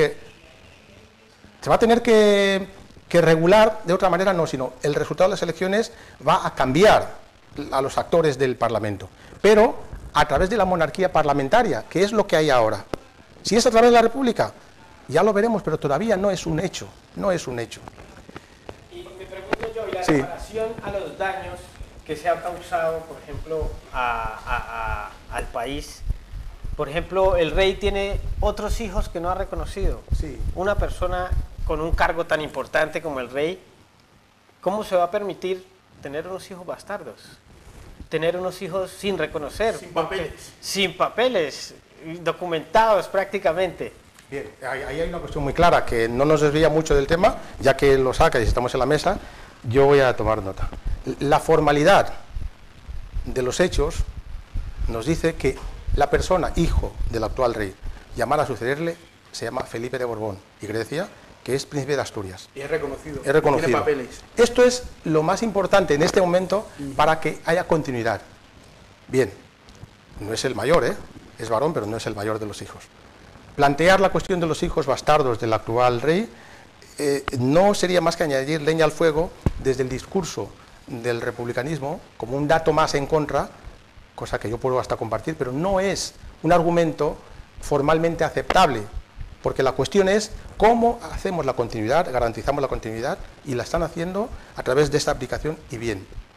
que regular de otra manera, no, sino el resultado de las elecciones va a cambiar a los actores del Parlamento, pero a través de la monarquía parlamentaria, que es lo que hay ahora. Si es a través de la República, ya lo veremos, pero todavía no es un hecho, no es un hecho. Y me pregunto yo, ¿y la reparación a los daños que se han causado, por ejemplo, al país? Por ejemplo, el rey tiene otros hijos que no ha reconocido. Sí. Una persona con un cargo tan importante como el rey, ¿cómo se va a permitir tener unos hijos bastardos? Tener unos hijos sin reconocer. Sin papeles. Sin papeles, documentados prácticamente. Bien, ahí hay una cuestión muy clara, que no nos desvía mucho del tema, ya que lo saca y estamos en la mesa, yo voy a tomar nota. La formalidad de los hechos nos dice que la persona, hijo del actual rey, llamada a sucederle, se llama Felipe de Borbón y Grecia, que es príncipe de Asturias. Y es reconocido. Es reconocido. Tiene papeles. Esto es lo más importante en este momento para que haya continuidad. Bien, no es el mayor, es varón, pero no es el mayor de los hijos. Plantear la cuestión de los hijos bastardos del actual rey no sería más que añadir leña al fuego desde el discurso del republicanismo como un dato más en contra, cosa que yo puedo hasta compartir, pero no es un argumento formalmente aceptable, porque la cuestión es cómo hacemos la continuidad, garantizamos la continuidad, y la están haciendo a través de esta abdicación, y bien.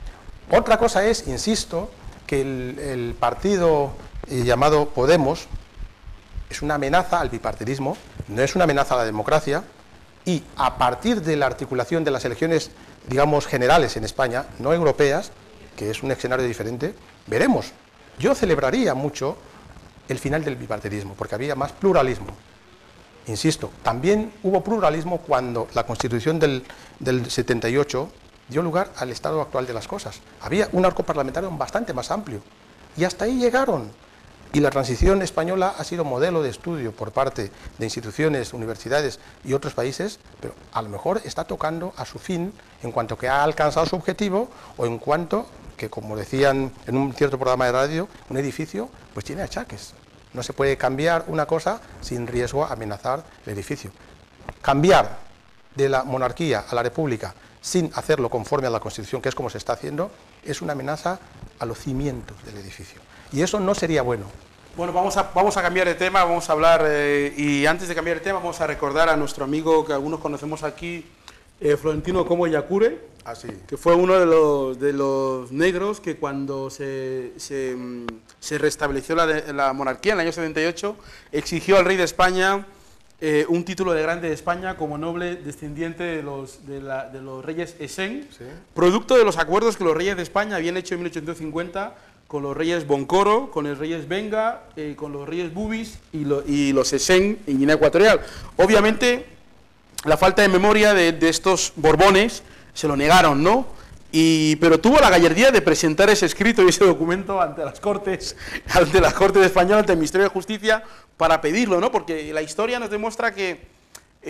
Otra cosa es, insisto, que el partido llamado Podemos es una amenaza al bipartidismo, no es una amenaza a la democracia, y a partir de la articulación de las elecciones, digamos, generales en España, no europeas, que es un escenario diferente, veremos. Yo celebraría mucho el final del bipartidismo, porque había más pluralismo. Insisto, también hubo pluralismo cuando la Constitución del 78 dio lugar al estado actual de las cosas. Había un arco parlamentario bastante más amplio, y hasta ahí llegaron. Y la transición española ha sido modelo de estudio por parte de instituciones, universidades y otros países, pero a lo mejor está tocando a su fin en cuanto que ha alcanzado su objetivo o en cuanto que, como decían en un cierto programa de radio, un edificio pues tiene achaques. No se puede cambiar una cosa sin riesgo a amenazar el edificio. Cambiar de la monarquía a la república sin hacerlo conforme a la Constitución, que es como se está haciendo, es una amenaza a los cimientos del edificio. Y eso no sería bueno. Bueno, vamos a cambiar de tema, vamos a hablar, y antes de cambiar de tema vamos a recordar a nuestro amigo que algunos conocemos aquí, Florentino Como Yacure, que fue uno de los negros que cuando se restableció la monarquía en el año 78, exigió al rey de España un título de grande de España como noble descendiente de los reyes Esen, producto de los acuerdos que los reyes de España habían hecho en 1850 con los reyes Boncoro, con los reyes Benga, con los reyes Bubis y los Esen en Guinea Ecuatorial. Obviamente, la falta de memoria de estos Borbones se lo negaron, ¿no? Pero tuvo la gallardía de presentar ese escrito y ese documento ante las Cortes españolas, ante el Ministerio de Justicia, para pedirlo, ¿no? Porque la historia nos demuestra que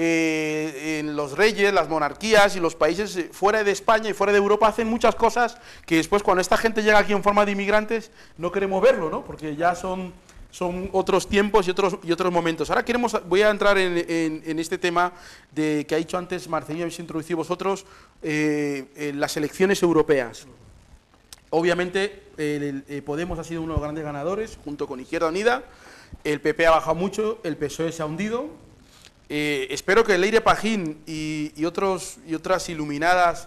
en los reyes, las monarquías y los países fuera de España y fuera de Europa hacen muchas cosas que después cuando esta gente llega aquí en forma de inmigrantes no queremos verlo, ¿no? Porque ya son otros tiempos y otros momentos. Ahora voy a entrar en este tema que ha dicho antes Marcelino, habéis introducido vosotros, en las elecciones europeas. Obviamente Podemos ha sido uno de los grandes ganadores, junto con Izquierda Unida. El PP ha bajado mucho, el PSOE se ha hundido. Espero que Leire Pajín y otras iluminadas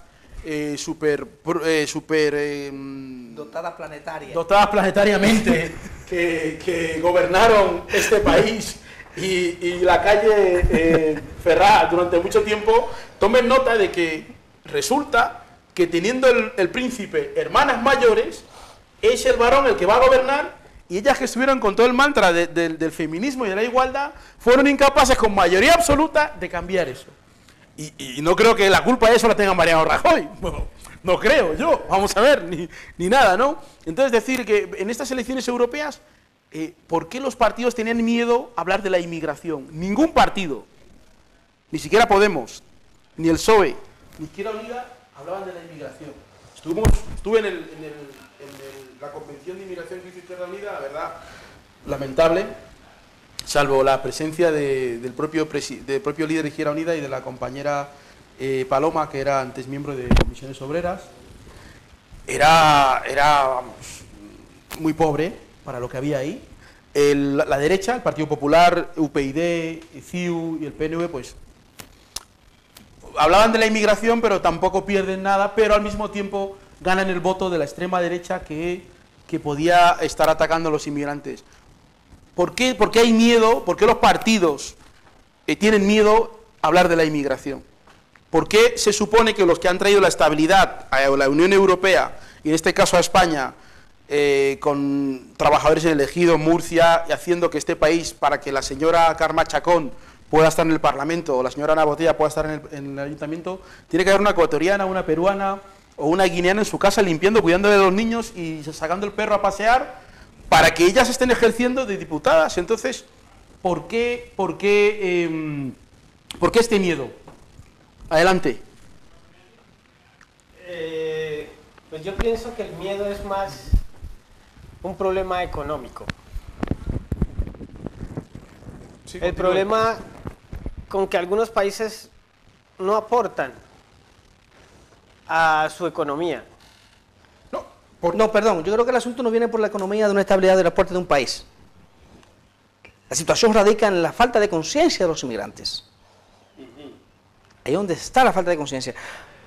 dotadas planetariamente que gobernaron este país y la calle Ferrá durante mucho tiempo, tomen nota de que resulta que teniendo el príncipe hermanas mayores, es el varón el que va a gobernar. Y ellas que estuvieron con todo el mantra del feminismo y de la igualdad, fueron incapaces con mayoría absoluta de cambiar eso. Y no creo que la culpa de eso la tenga Mariano Rajoy. Bueno, no creo yo, vamos a ver, ni nada, ¿no? Entonces decir que en estas elecciones europeas, ¿por qué los partidos tenían miedo a hablar de la inmigración? Ningún partido, ni siquiera Podemos, ni el PSOE, ni Izquierda Unida hablaban de la inmigración. Estuve en la convención de inmigración que hizo Izquierda Unida, la verdad, lamentable, salvo la presencia del propio líder de Izquierda Unida y de la compañera Paloma, que era antes miembro de Comisiones Obreras. Era vamos, muy pobre para lo que había ahí. La derecha, el Partido Popular, UPyD, CiU y el PNV, pues hablaban de la inmigración, pero tampoco pierden nada, pero al mismo tiempo ganan el voto de la extrema derecha que podía estar atacando a los inmigrantes. ¿Por qué hay miedo? ¿Por qué los partidos tienen miedo a hablar de la inmigración? ¿Por qué se supone que los que han traído la estabilidad a la Unión Europea, y en este caso a España, con trabajadores en el Ejido, Murcia, y haciendo que este país, para que la señora Carme Chacón pueda estar en el Parlamento, o la señora Ana Botella pueda estar en el Ayuntamiento, tiene que haber una ecuatoriana, una peruana o una guineana en su casa limpiando, cuidando de los niños y sacando el perro a pasear para que ellas estén ejerciendo de diputadas? Entonces, ¿por qué este miedo? Adelante. Pues yo pienso que el miedo es más un problema económico. Sí, el problema con que algunos países no aportan a su economía. No, perdón, yo creo que el asunto no viene por la economía de una estabilidad del aporte de un país. La situación radica en la falta de conciencia de los inmigrantes. Ahí es donde está la falta de conciencia.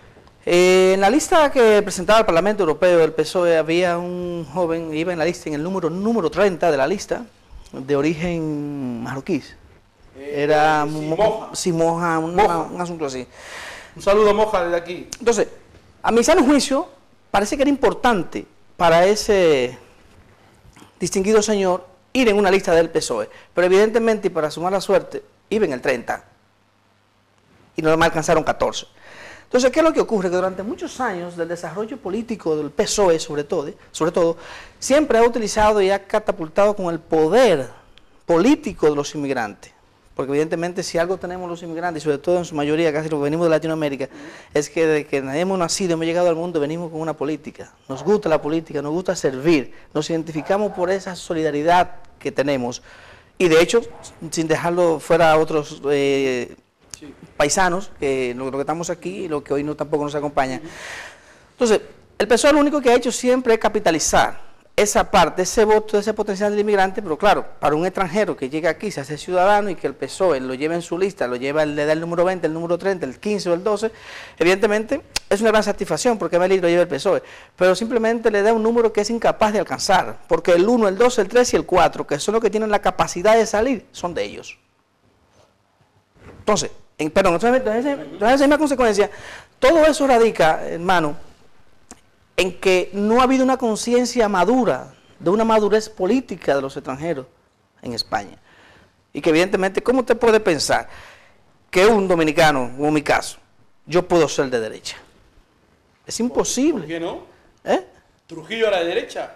En la lista que presentaba el Parlamento Europeo del PSOE había un joven, iba en la lista en el número 30 de la lista, de origen marroquí. Era Moja, un asunto así. Un saludo, Moja, desde aquí. Entonces, a mi sano juicio, parece que era importante para ese distinguido señor ir en una lista del PSOE, pero evidentemente, y para sumar la suerte, iba en el 30 y no me alcanzaron 14. Entonces, ¿qué es lo que ocurre? Que durante muchos años del desarrollo político del PSOE, sobre todo, siempre ha utilizado y ha catapultado con el poder político de los inmigrantes. Porque evidentemente si algo tenemos los inmigrantes, y sobre todo en su mayoría, casi lo que venimos de Latinoamérica, es que desde que hemos nacido, hemos llegado al mundo, venimos con una política. Nos gusta la política, nos gusta servir, nos identificamos por esa solidaridad que tenemos. Y de hecho, sin dejarlo fuera a otros paisanos, que lo que estamos aquí y lo que hoy tampoco nos acompaña. Entonces, el PSOE lo único que ha hecho siempre es capitalizar esa parte, ese voto, ese potencial del inmigrante, pero claro, para un extranjero que llega aquí, se hace ciudadano y que el PSOE lo lleve en su lista, le da el número 20, el número 30, el 15 o el 12, evidentemente es una gran satisfacción porque me lo lleva el PSOE, pero simplemente le da un número que es incapaz de alcanzar, porque el 1, el 2, el 3 y el 4, que son los que tienen la capacidad de salir, son de ellos. Entonces, entonces hay una consecuencia. Todo eso radica, hermano, en que no ha habido una conciencia madura, de una madurez política de los extranjeros en España. Y que evidentemente, ¿cómo usted puede pensar que un dominicano, como en mi caso, yo puedo ser de derecha? Es imposible. ¿Por qué no? ¿Eh? Trujillo a la derecha.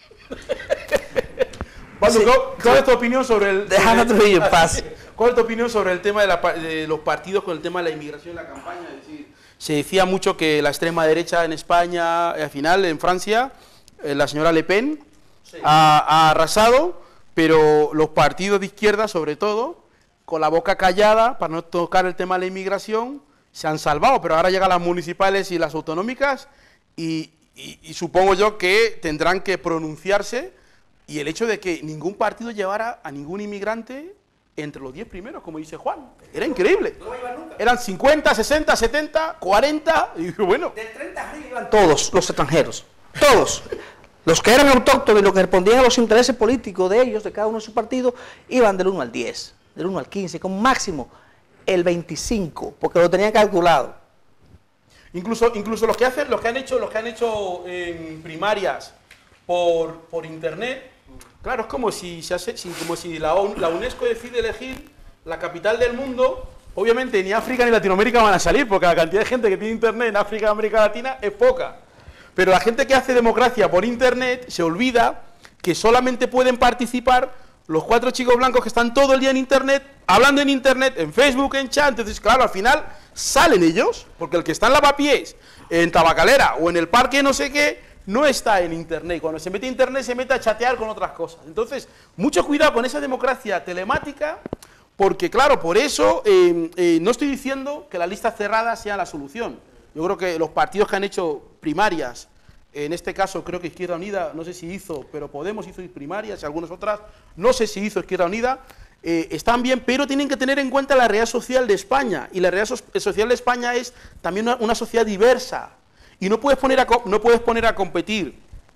¿Cuál es tu opinión sobre el... Déjame a Trujillo en paz. ¿Cuál es tu opinión sobre el tema de los partidos con el tema de la inmigración en la campaña? Es decir, se decía mucho que la extrema derecha en España, al final en Francia, la señora Le Pen ha arrasado, pero los partidos de izquierda, sobre todo, con la boca callada, para no tocar el tema de la inmigración, se han salvado, pero ahora llegan las municipales y las autonómicas y supongo yo que tendrán que pronunciarse, y el hecho de que ningún partido llevara a ningún inmigrante entre los 10 primeros, como dice Juan, era increíble. Eran 50, 60, 70, 40, y bueno. De 30 arriba iban todos los extranjeros, todos. Los que eran autóctonos y los que respondían a los intereses políticos de ellos, de cada uno de sus partidos, iban del 1 al 10, del 1 al 15, con máximo el 25, porque lo tenían calculado. Incluso los que han hecho en primarias por internet, claro, es como si la UNESCO decide elegir la capital del mundo. Obviamente ni África ni Latinoamérica van a salir, porque la cantidad de gente que tiene internet en África y América Latina es poca. Pero la gente que hace democracia por internet se olvida que solamente pueden participar los 4 chicos blancos que están todo el día en internet, hablando en internet, en Facebook, en chat. Entonces, claro, al final salen ellos, porque el que está en Lavapiés, en Tabacalera o en el parque no sé qué, no está en internet. Y cuando se mete a internet se mete a chatear con otras cosas. Entonces, mucho cuidado con esa democracia telemática, porque claro, por eso no estoy diciendo que la lista cerrada sea la solución. Yo creo que los partidos que han hecho primarias, en este caso creo que Izquierda Unida, no sé si hizo, pero Podemos hizo primarias y algunas otras, no sé si hizo Izquierda Unida, están bien, pero tienen que tener en cuenta la realidad social de España, y la realidad social de España es también una sociedad diversa, y no puedes poner a competir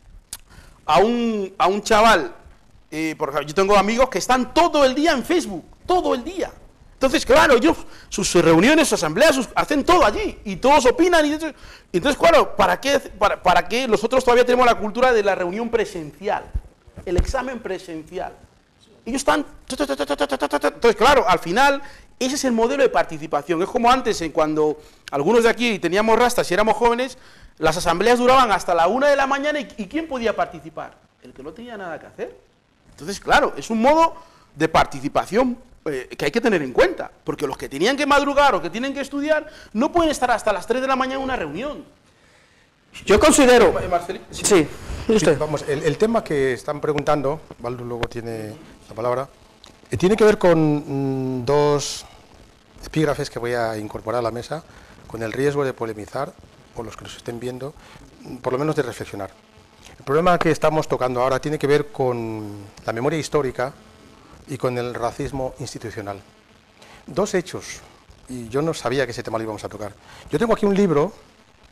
a un chaval, por ejemplo, yo tengo amigos que están todo el día en Facebook, todo el día. Entonces, claro, ellos, sus reuniones, sus asambleas, hacen todo allí, y todos opinan, y entonces claro, ¿para qué nosotros todavía tenemos la cultura de la reunión presencial, el examen presencial? Ellos están... Entonces, claro, al final, ese es el modelo de participación. Es como antes, cuando algunos de aquí teníamos rastas y éramos jóvenes, las asambleas duraban hasta la 1 de la mañana, ¿y quién podía participar? El que no tenía nada que hacer. Entonces, claro, es un modo de participación que hay que tener en cuenta, porque los que tenían que madrugar o que tienen que estudiar no pueden estar hasta las 3 de la mañana en una reunión. Yo considero... Sí, vamos, el tema que están preguntando, Baldu luego tiene la palabra, tiene que ver con 2 epígrafes que voy a incorporar a la mesa, con el riesgo de polemizar, por los que nos estén viendo, por lo menos de reflexionar. El problema que estamos tocando ahora tiene que ver con la memoria histórica y con el racismo institucional. 2 hechos, y yo no sabía que ese tema lo íbamos a tocar. Yo tengo aquí un libro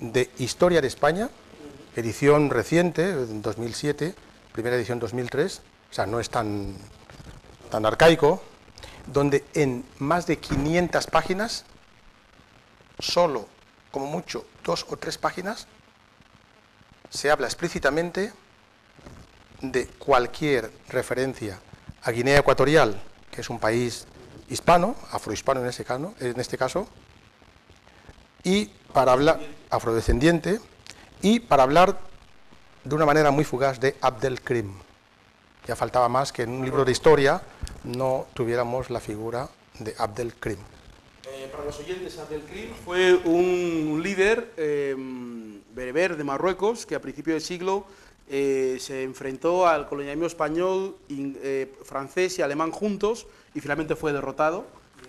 de Historia de España, edición reciente, en 2007, primera edición 2003, o sea, no es tan arcaico, donde en más de 500 páginas, solo, como mucho, 2 o 3 páginas, se habla explícitamente de cualquier referencia a Guinea Ecuatorial, que es un país hispano, afrohispano en este caso, y para hablar, afrodescendiente, y para hablar de una manera muy fugaz de Abdelkrim. Ya faltaba más que en un libro de historia no tuviéramos la figura de Abdelkrim. Para los oyentes, Abdelkrim fue un líder bereber de Marruecos que a principios del siglo se enfrentó al colonialismo español, francés y alemán juntos y finalmente fue derrotado.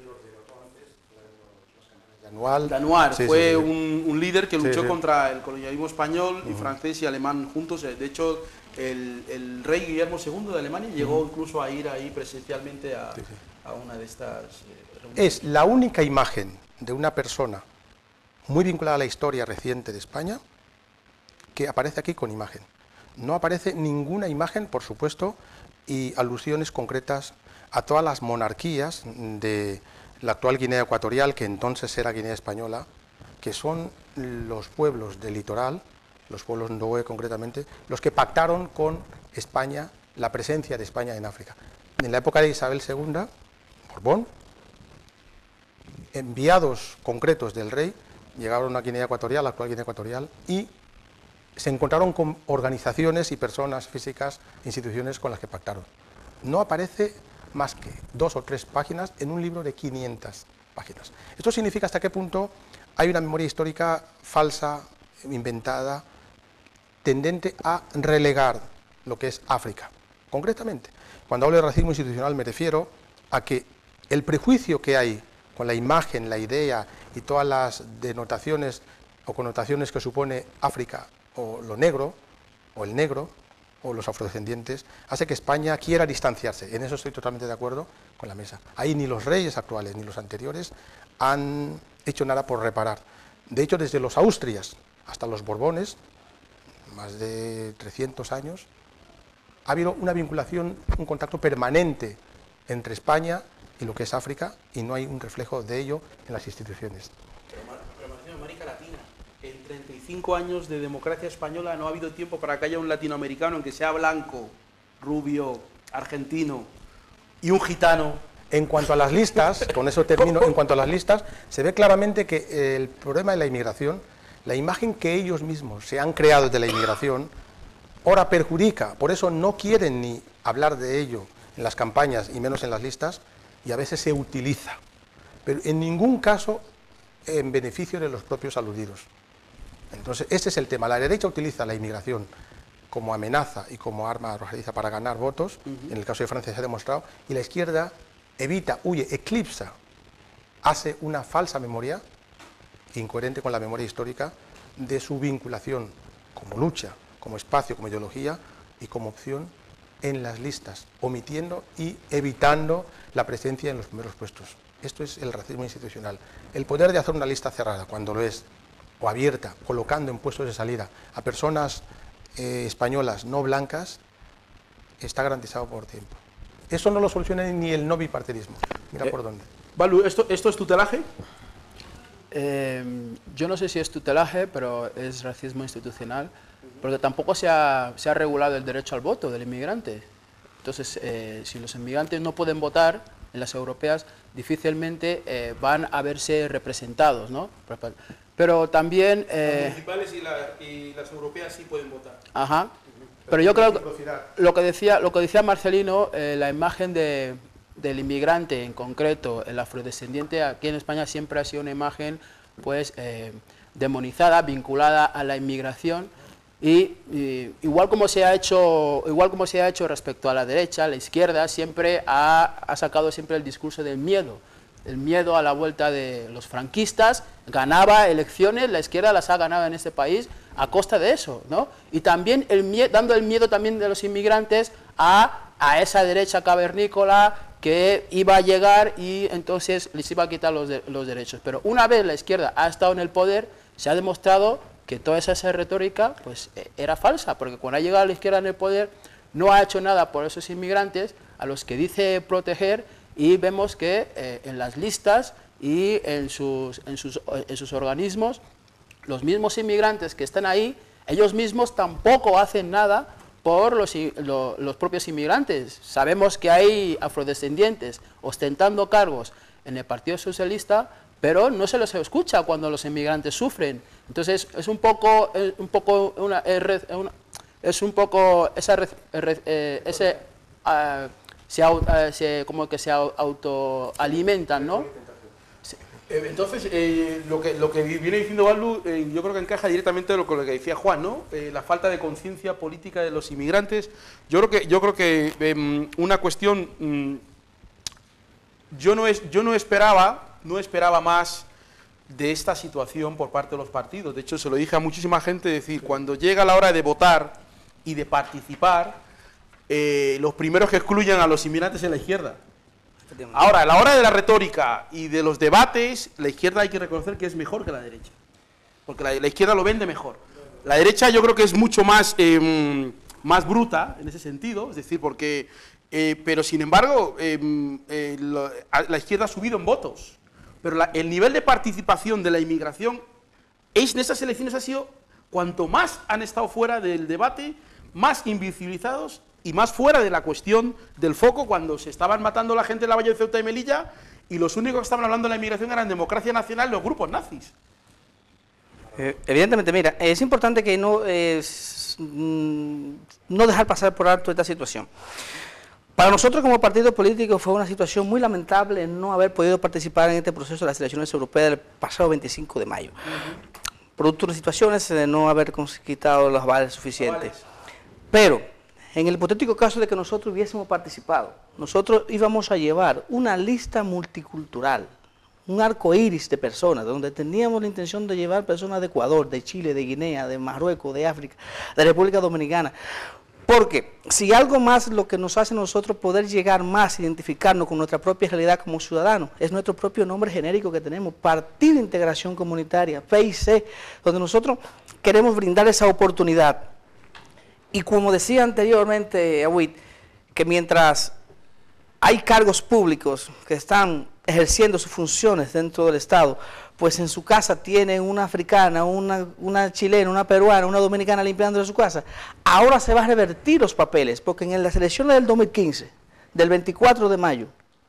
Danuar sí, fue sí, sí. Un líder que luchó sí. contra el colonialismo español y francés y alemán juntos. De hecho, el rey Guillermo II de Alemania llegó incluso a ir ahí presencialmente a una de estas reuniones. Es la única imagen de una persona muy vinculada a la historia reciente de España que aparece aquí con imagen. No aparece ninguna imagen, por supuesto, y alusiones concretas a todas las monarquías de la actual Guinea Ecuatorial, que entonces era Guinea Española, que son los pueblos del litoral, los pueblos Ndoe concretamente, los que pactaron con España la presencia de España en África. En la época de Isabel II, Borbón, enviados concretos del rey llegaron a Guinea Ecuatorial, la actual Guinea Ecuatorial, y se encontraron con organizaciones y personas físicas, instituciones con las que pactaron. No aparece más que 2 o 3 páginas en un libro de 500 páginas. Esto significa hasta qué punto hay una memoria histórica falsa, inventada, tendente a relegar lo que es África. Concretamente, cuando hablo de racismo institucional me refiero a que el prejuicio que hay con la imagen, la idea y todas las denotaciones o connotaciones que supone África o lo negro, o el negro, o los afrodescendientes, hace que España quiera distanciarse. En eso estoy totalmente de acuerdo con la mesa. Ahí ni los reyes actuales ni los anteriores han hecho nada por reparar. De hecho, desde los Austrias hasta los Borbones, más de 300 años, ha habido una vinculación, un contacto permanente entre España y lo que es África, y no hay un reflejo de ello en las instituciones. Pero en América Latina, en 35 años de democracia española no ha habido tiempo para que haya un latinoamericano en que sea blanco, rubio, argentino y un gitano. En cuanto a las listas, con eso termino, en cuanto a las listas, se ve claramente que el problema de la inmigración, la imagen que ellos mismos se han creado de la inmigración, ahora perjudica, por eso no quieren ni hablar de ello en las campañas y menos en las listas, y a veces se utiliza, pero en ningún caso en beneficio de los propios aludidos. Entonces, ese es el tema. La derecha utiliza la inmigración como amenaza y como arma arrojadiza para ganar votos, en el caso de Francia se ha demostrado, y la izquierda evita, huye, eclipsa, hace una falsa memoria, incoherente con la memoria histórica, de su vinculación como lucha, como espacio, como ideología y como opción en las listas, omitiendo y evitando la presencia en los primeros puestos. Esto es el racismo institucional. El poder de hacer una lista cerrada, cuando lo es, o abierta, colocando en puestos de salida a personas españolas no blancas, está garantizado por tiempo. Eso no lo soluciona ni el no bipartidismo. Mira por dónde. Balu, ¿esto es tutelaje? Yo no sé si es tutelaje, pero es racismo institucional, porque tampoco se ha regulado el derecho al voto del inmigrante. Entonces, si los inmigrantes no pueden votar en las europeas, difícilmente van a verse representados, ¿no? Pero también... Las municipales y las europeas sí pueden votar. Ajá. Pero yo creo que lo que decía Marcelino, la imagen del inmigrante, en concreto el afrodescendiente, aquí en España siempre ha sido una imagen pues demonizada, vinculada a la inmigración, y igual como se ha hecho respecto a la derecha, la izquierda siempre ha sacado siempre el discurso del miedo. El miedo a la vuelta de los franquistas, ganaba elecciones, la izquierda las ha ganado en este país a costa de eso, ¿no? Y también dando el miedo también de los inmigrantes a esa derecha cavernícola que iba a llegar y entonces les iba a quitar los derechos. Pero una vez la izquierda ha estado en el poder, se ha demostrado que toda esa retórica pues era falsa, porque cuando ha llegado la izquierda en el poder no ha hecho nada por esos inmigrantes a los que dice proteger, y vemos que en las listas y en sus organismos, los mismos inmigrantes que están ahí, ellos mismos tampoco hacen nada por los propios inmigrantes. Sabemos que hay afrodescendientes ostentando cargos en el Partido Socialista, pero no se los escucha cuando los inmigrantes sufren. Entonces es un poco como que se autoalimentan, ¿no? Entonces, lo que viene diciendo Baldu, yo creo que encaja directamente con lo que decía Juan, ¿no? La falta de conciencia política de los inmigrantes. Yo creo que una cuestión, yo no esperaba más de esta situación por parte de los partidos. De hecho, se lo dije a muchísima gente, decir, cuando llega la hora de votar y de participar, los primeros que excluyan a los inmigrantes es la izquierda. Ahora, a la hora de la retórica y de los debates, la izquierda hay que reconocer que es mejor que la derecha, porque la izquierda lo vende mejor. La derecha yo creo que es mucho más bruta en ese sentido, es decir, porque, pero sin embargo, la izquierda ha subido en votos, pero el nivel de participación de la inmigración en estas elecciones ha sido, cuanto más han estado fuera del debate, más invisibilizados y más fuera de la cuestión del foco, cuando se estaban matando la gente en la Valle de Ceuta y Melilla, y los únicos que estaban hablando de la inmigración eran Democracia Nacional y los grupos nazis. Evidentemente, mira, es importante que no dejar pasar por alto esta situación. Para nosotros como partido político fue una situación muy lamentable no haber podido participar en este proceso de las elecciones europeas del pasado 25 de mayo. Producto de situaciones de no haber conquistado los avales suficientes. Pero en el hipotético caso de que nosotros hubiésemos participado, nosotros íbamos a llevar una lista multicultural, un arco iris de personas, donde teníamos la intención de llevar personas de Ecuador, de Chile, de Guinea, de Marruecos, de África, de República Dominicana. Porque si algo más lo que nos hace a nosotros poder llegar más, identificarnos con nuestra propia realidad como ciudadanos, es nuestro propio nombre genérico que tenemos, Partido de Integración Comunitaria, PIC, donde nosotros queremos brindar esa oportunidad. Y como decía anteriormente, Agüit, que mientras hay cargos públicos que están ejerciendo sus funciones dentro del Estado, pues en su casa tienen una africana, una chilena, una peruana, una dominicana limpiando de su casa. Ahora se va a revertir los papeles, porque en las elecciones del 2015, del 24 de mayo,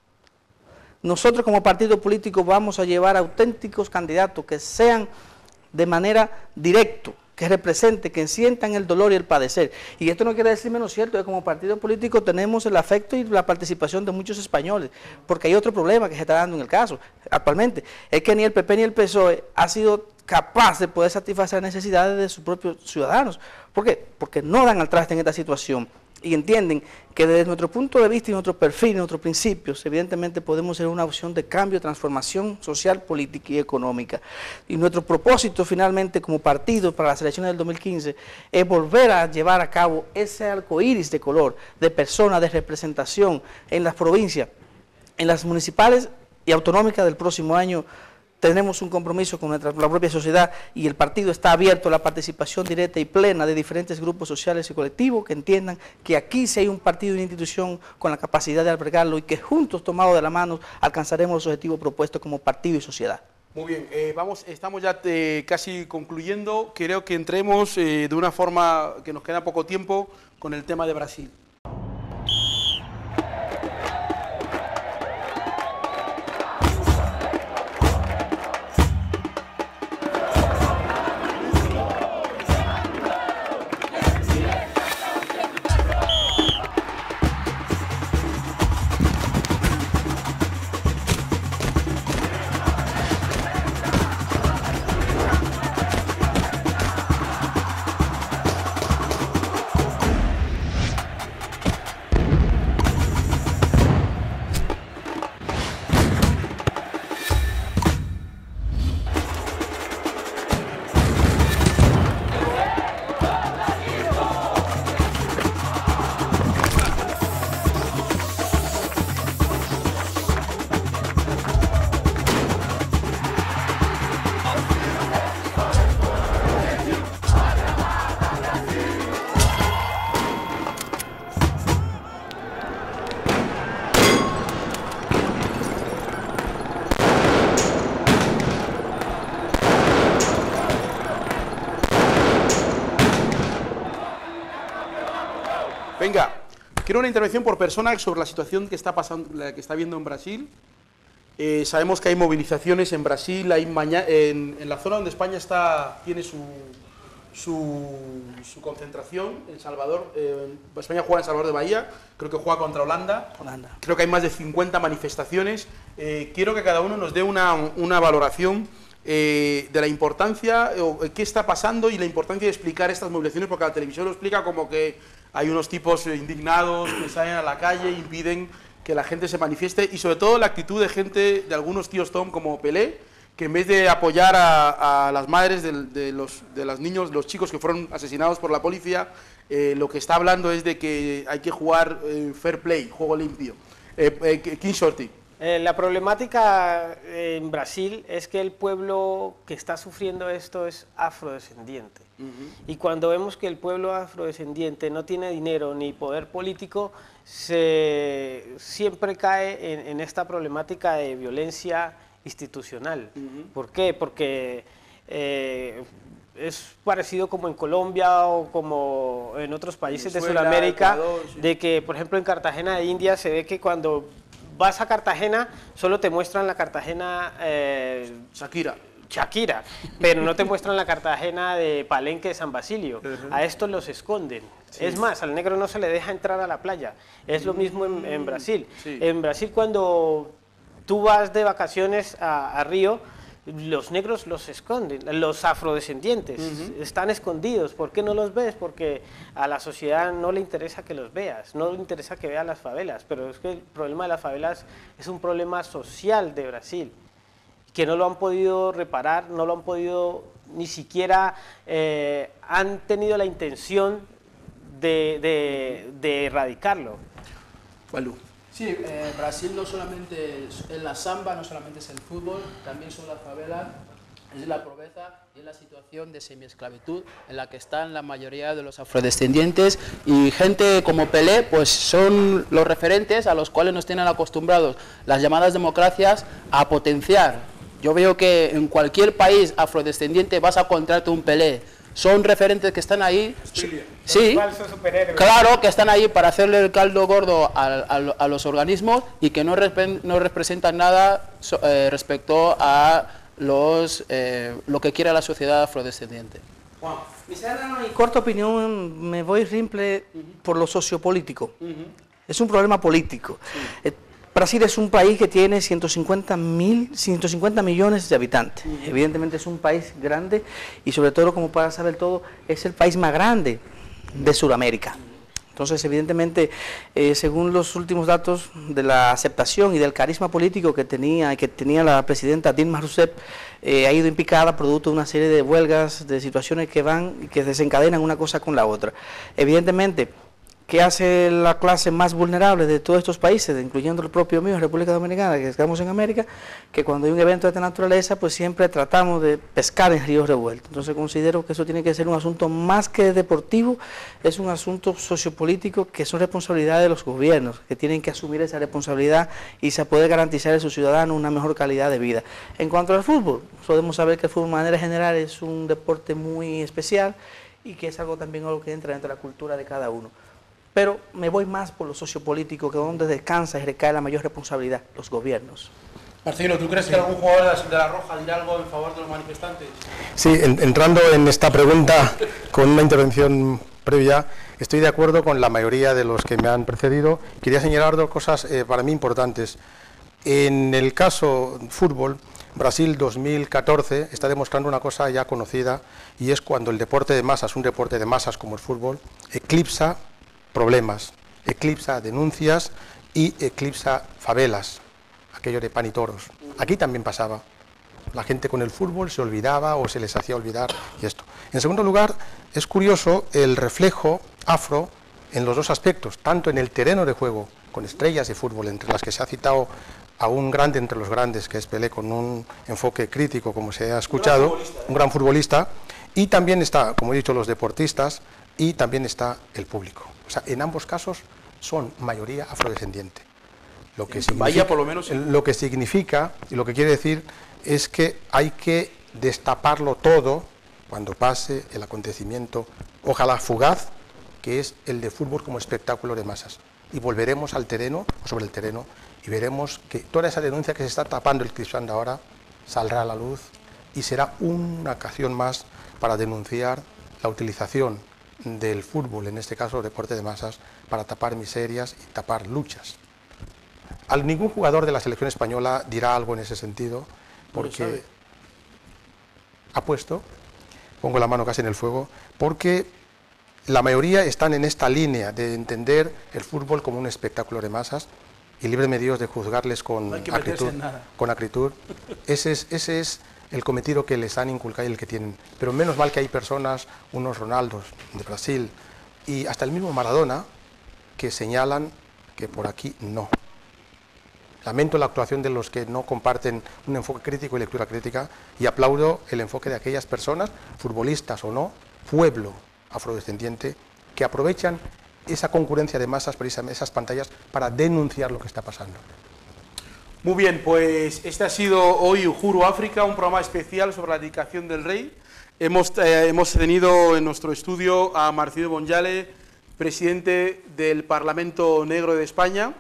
nosotros como partido político vamos a llevar auténticos candidatos que sean de manera directa, que represente, que sientan el dolor y el padecer. Y esto no quiere decir menos cierto, que como partido político tenemos el afecto y la participación de muchos españoles, porque hay otro problema que se está dando en el caso actualmente, es que ni el PP ni el PSOE ha sido capaz de poder satisfacer las necesidades de sus propios ciudadanos. ¿Por qué? Porque no dan al traste en esta situación y entienden que desde nuestro punto de vista y nuestro perfil y nuestros principios, evidentemente podemos ser una opción de cambio, transformación social, política y económica. Y nuestro propósito finalmente como partido para las elecciones del 2015 es volver a llevar a cabo ese arco iris de color, de personas, de representación en las provincias, en las municipales y autonómicas del próximo año. Tenemos un compromiso con la propia sociedad y el partido está abierto a la participación directa y plena de diferentes grupos sociales y colectivos que entiendan que aquí sí hay un partido y una institución con la capacidad de albergarlo y que juntos, tomados de la mano, alcanzaremos los objetivos propuestos como partido y sociedad. Muy bien, estamos ya casi concluyendo. Creo que entremos de una forma que nos queda poco tiempo con el tema de Brasil. Venga, quiero una intervención por persona sobre la situación que está pasando, la que está viendo en Brasil. Sabemos que hay movilizaciones en Brasil, en la zona donde España tiene su concentración, en Salvador. España juega en Salvador de Bahía, creo que juega contra Holanda. Creo que hay más de 50 manifestaciones. Quiero que cada uno nos dé una valoración de la importancia, qué está pasando y la importancia de explicar estas movilizaciones, porque la televisión lo explica como que hay unos tipos indignados que salen a la calle e impiden que la gente se manifieste, y sobre todo la actitud de gente, de algunos tíos Tom como Pelé, que en vez de apoyar a las madres de los niños, los chicos que fueron asesinados por la policía, lo que está hablando es de que hay que jugar fair play, juego limpio. King Shorty. La problemática en Brasil es que el pueblo que está sufriendo esto es afrodescendiente. Y cuando vemos que el pueblo afrodescendiente no tiene dinero ni poder político, siempre cae en esta problemática de violencia institucional. ¿Por qué? Porque es parecido como en Colombia o como en otros países Venezuela, de Sudamérica, Ecuador, sí. De que, por ejemplo, en Cartagena de India se ve que cuando vas a Cartagena solo te muestran la Cartagena Shakira, pero no te muestran la Cartagena de Palenque de San Basilio. A estos los esconden. Sí. Es más, al negro no se le deja entrar a la playa. Es lo mismo en Brasil. Sí. En Brasil, cuando tú vas de vacaciones a Río, los negros los esconden, los afrodescendientes están escondidos. ¿Por qué no los ves? Porque a la sociedad no le interesa que los veas, no le interesa que veas las favelas, pero es que el problema de las favelas es un problema social de Brasil, que no lo han podido reparar, no lo han podido, ni siquiera han tenido la intención de erradicarlo. Balú. Sí, Brasil no solamente es la samba, no solamente es el fútbol, también son las favelas, es la pobreza y es la situación de semiesclavitud en la que están la mayoría de los afrodescendientes, y gente como Pelé pues son los referentes a los cuales nos tienen acostumbrados las llamadas democracias a potenciar. Yo veo que en cualquier país afrodescendiente vas a encontrarte un Pelé. Son referentes que están ahí, sí, claro, que están ahí para hacerle el caldo gordo a los organismos y que no representan nada respecto a lo que quiere la sociedad afrodescendiente. Juan. En corta opinión, me voy simple por lo sociopolítico. Es un problema político. Brasil es un país que tiene 150 millones de habitantes. Evidentemente es un país grande y, sobre todo, como para saber todo, es el país más grande de Sudamérica. Entonces, evidentemente, según los últimos datos de la aceptación y del carisma político que tenía la presidenta Dilma Rousseff, ha ido en picada producto de una serie de huelgas, de situaciones que desencadenan una cosa con la otra. Evidentemente, ¿qué hace la clase más vulnerable de todos estos países, incluyendo el propio mío, República Dominicana, que estamos en América? Que cuando hay un evento de esta naturaleza, pues siempre tratamos de pescar en ríos revueltos. Entonces considero que eso tiene que ser un asunto más que deportivo, es un asunto sociopolítico que son responsabilidad de los gobiernos, que tienen que asumir esa responsabilidad y se puede garantizar a sus ciudadanos una mejor calidad de vida. En cuanto al fútbol, podemos saber que el fútbol de manera general es un deporte muy especial y que es algo también que entra dentro de la cultura de cada uno. Pero me voy más por lo sociopolítico, que donde descansa y recae la mayor responsabilidad, los gobiernos. Marcelo, ¿tú crees que algún jugador de la Roja dirá algo en favor de los manifestantes? Sí, entrando en esta pregunta con una intervención previa, estoy de acuerdo con la mayoría de los que me han precedido. Quería señalar dos cosas para mí importantes. En el caso fútbol, Brasil 2014 está demostrando una cosa ya conocida, y es cuando el deporte de masas, un deporte de masas como el fútbol, eclipsa problemas, eclipsa denuncias y eclipsa favelas, aquello de pan y toros. Aquí también pasaba. La gente con el fútbol se olvidaba o se les hacía olvidar y esto. En segundo lugar, es curioso el reflejo afro en los dos aspectos, tanto en el terreno de juego, con estrellas de fútbol, entre las que se ha citado a un grande entre los grandes, que es Pelé, con un enfoque crítico, como se ha escuchado, un gran futbolista, y también está, como he dicho, los deportistas, y también está el público. O sea, en ambos casos son mayoría afrodescendiente. Lo que significa, por lo menos, lo que significa y lo que quiere decir es que hay que destaparlo todo cuando pase el acontecimiento, ojalá fugaz, que es el de fútbol como espectáculo de masas. Y volveremos al terreno, o sobre el terreno, y veremos que toda esa denuncia que se está tapando el Cristiano ahora saldrá a la luz y será una ocasión más para denunciar la utilización del fútbol, en este caso deporte de masas, para tapar miserias y tapar luchas. Ningún jugador de la selección española dirá algo en ese sentido, porque apuesto, pongo la mano casi en el fuego, porque la mayoría están en esta línea de entender el fútbol como un espectáculo de masas, y líbreme Dios de juzgarles con acritud. Ese es el cometido que les han inculcado y el que tienen. Pero menos mal que hay personas, unos Ronaldos de Brasil y hasta el mismo Maradona, que señalan que por aquí no. Lamento la actuación de los que no comparten un enfoque crítico y lectura crítica, y aplaudo el enfoque de aquellas personas, futbolistas o no, pueblo afrodescendiente, que aprovechan esa concurrencia de masas, precisamente esas pantallas, para denunciar lo que está pasando. Muy bien, pues este ha sido hoy Uhuru África, un programa especial sobre la dedicación del rey. Hemos tenido en nuestro estudio a Marcelo Bonjale, presidente del Parlamento Negro de España.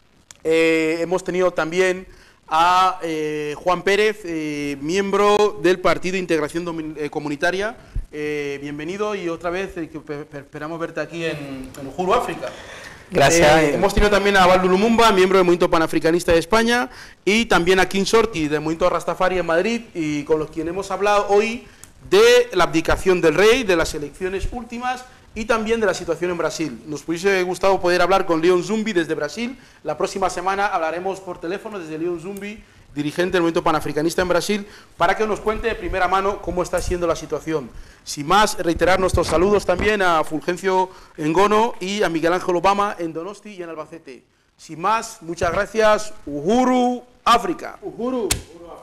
Hemos tenido también a Juan Pérez, miembro del Partido de Integración Comunitaria. Bienvenido, y otra vez esperamos verte aquí en Uhuru África. Gracias. Hemos tenido también a Baldu Lumumba, miembro del Movimiento Panafricanista de España, y también a King Sorty, del Movimiento Rastafari en Madrid, y con los quienes hemos hablado hoy de la abdicación del rey, de las elecciones últimas y también de la situación en Brasil. Nos hubiese gustado poder hablar con Leon Zumbi desde Brasil. La próxima semana hablaremos por teléfono desde Leon Zumbi, dirigente del Movimiento Panafricanista en Brasil, para que nos cuente de primera mano cómo está siendo la situación. Sin más, reiterar nuestros saludos también a Fulgencio Ngono y a Miguel Ángel Obama en Donosti y en Albacete. Sin más, muchas gracias. Uhuru África. Uhuru África.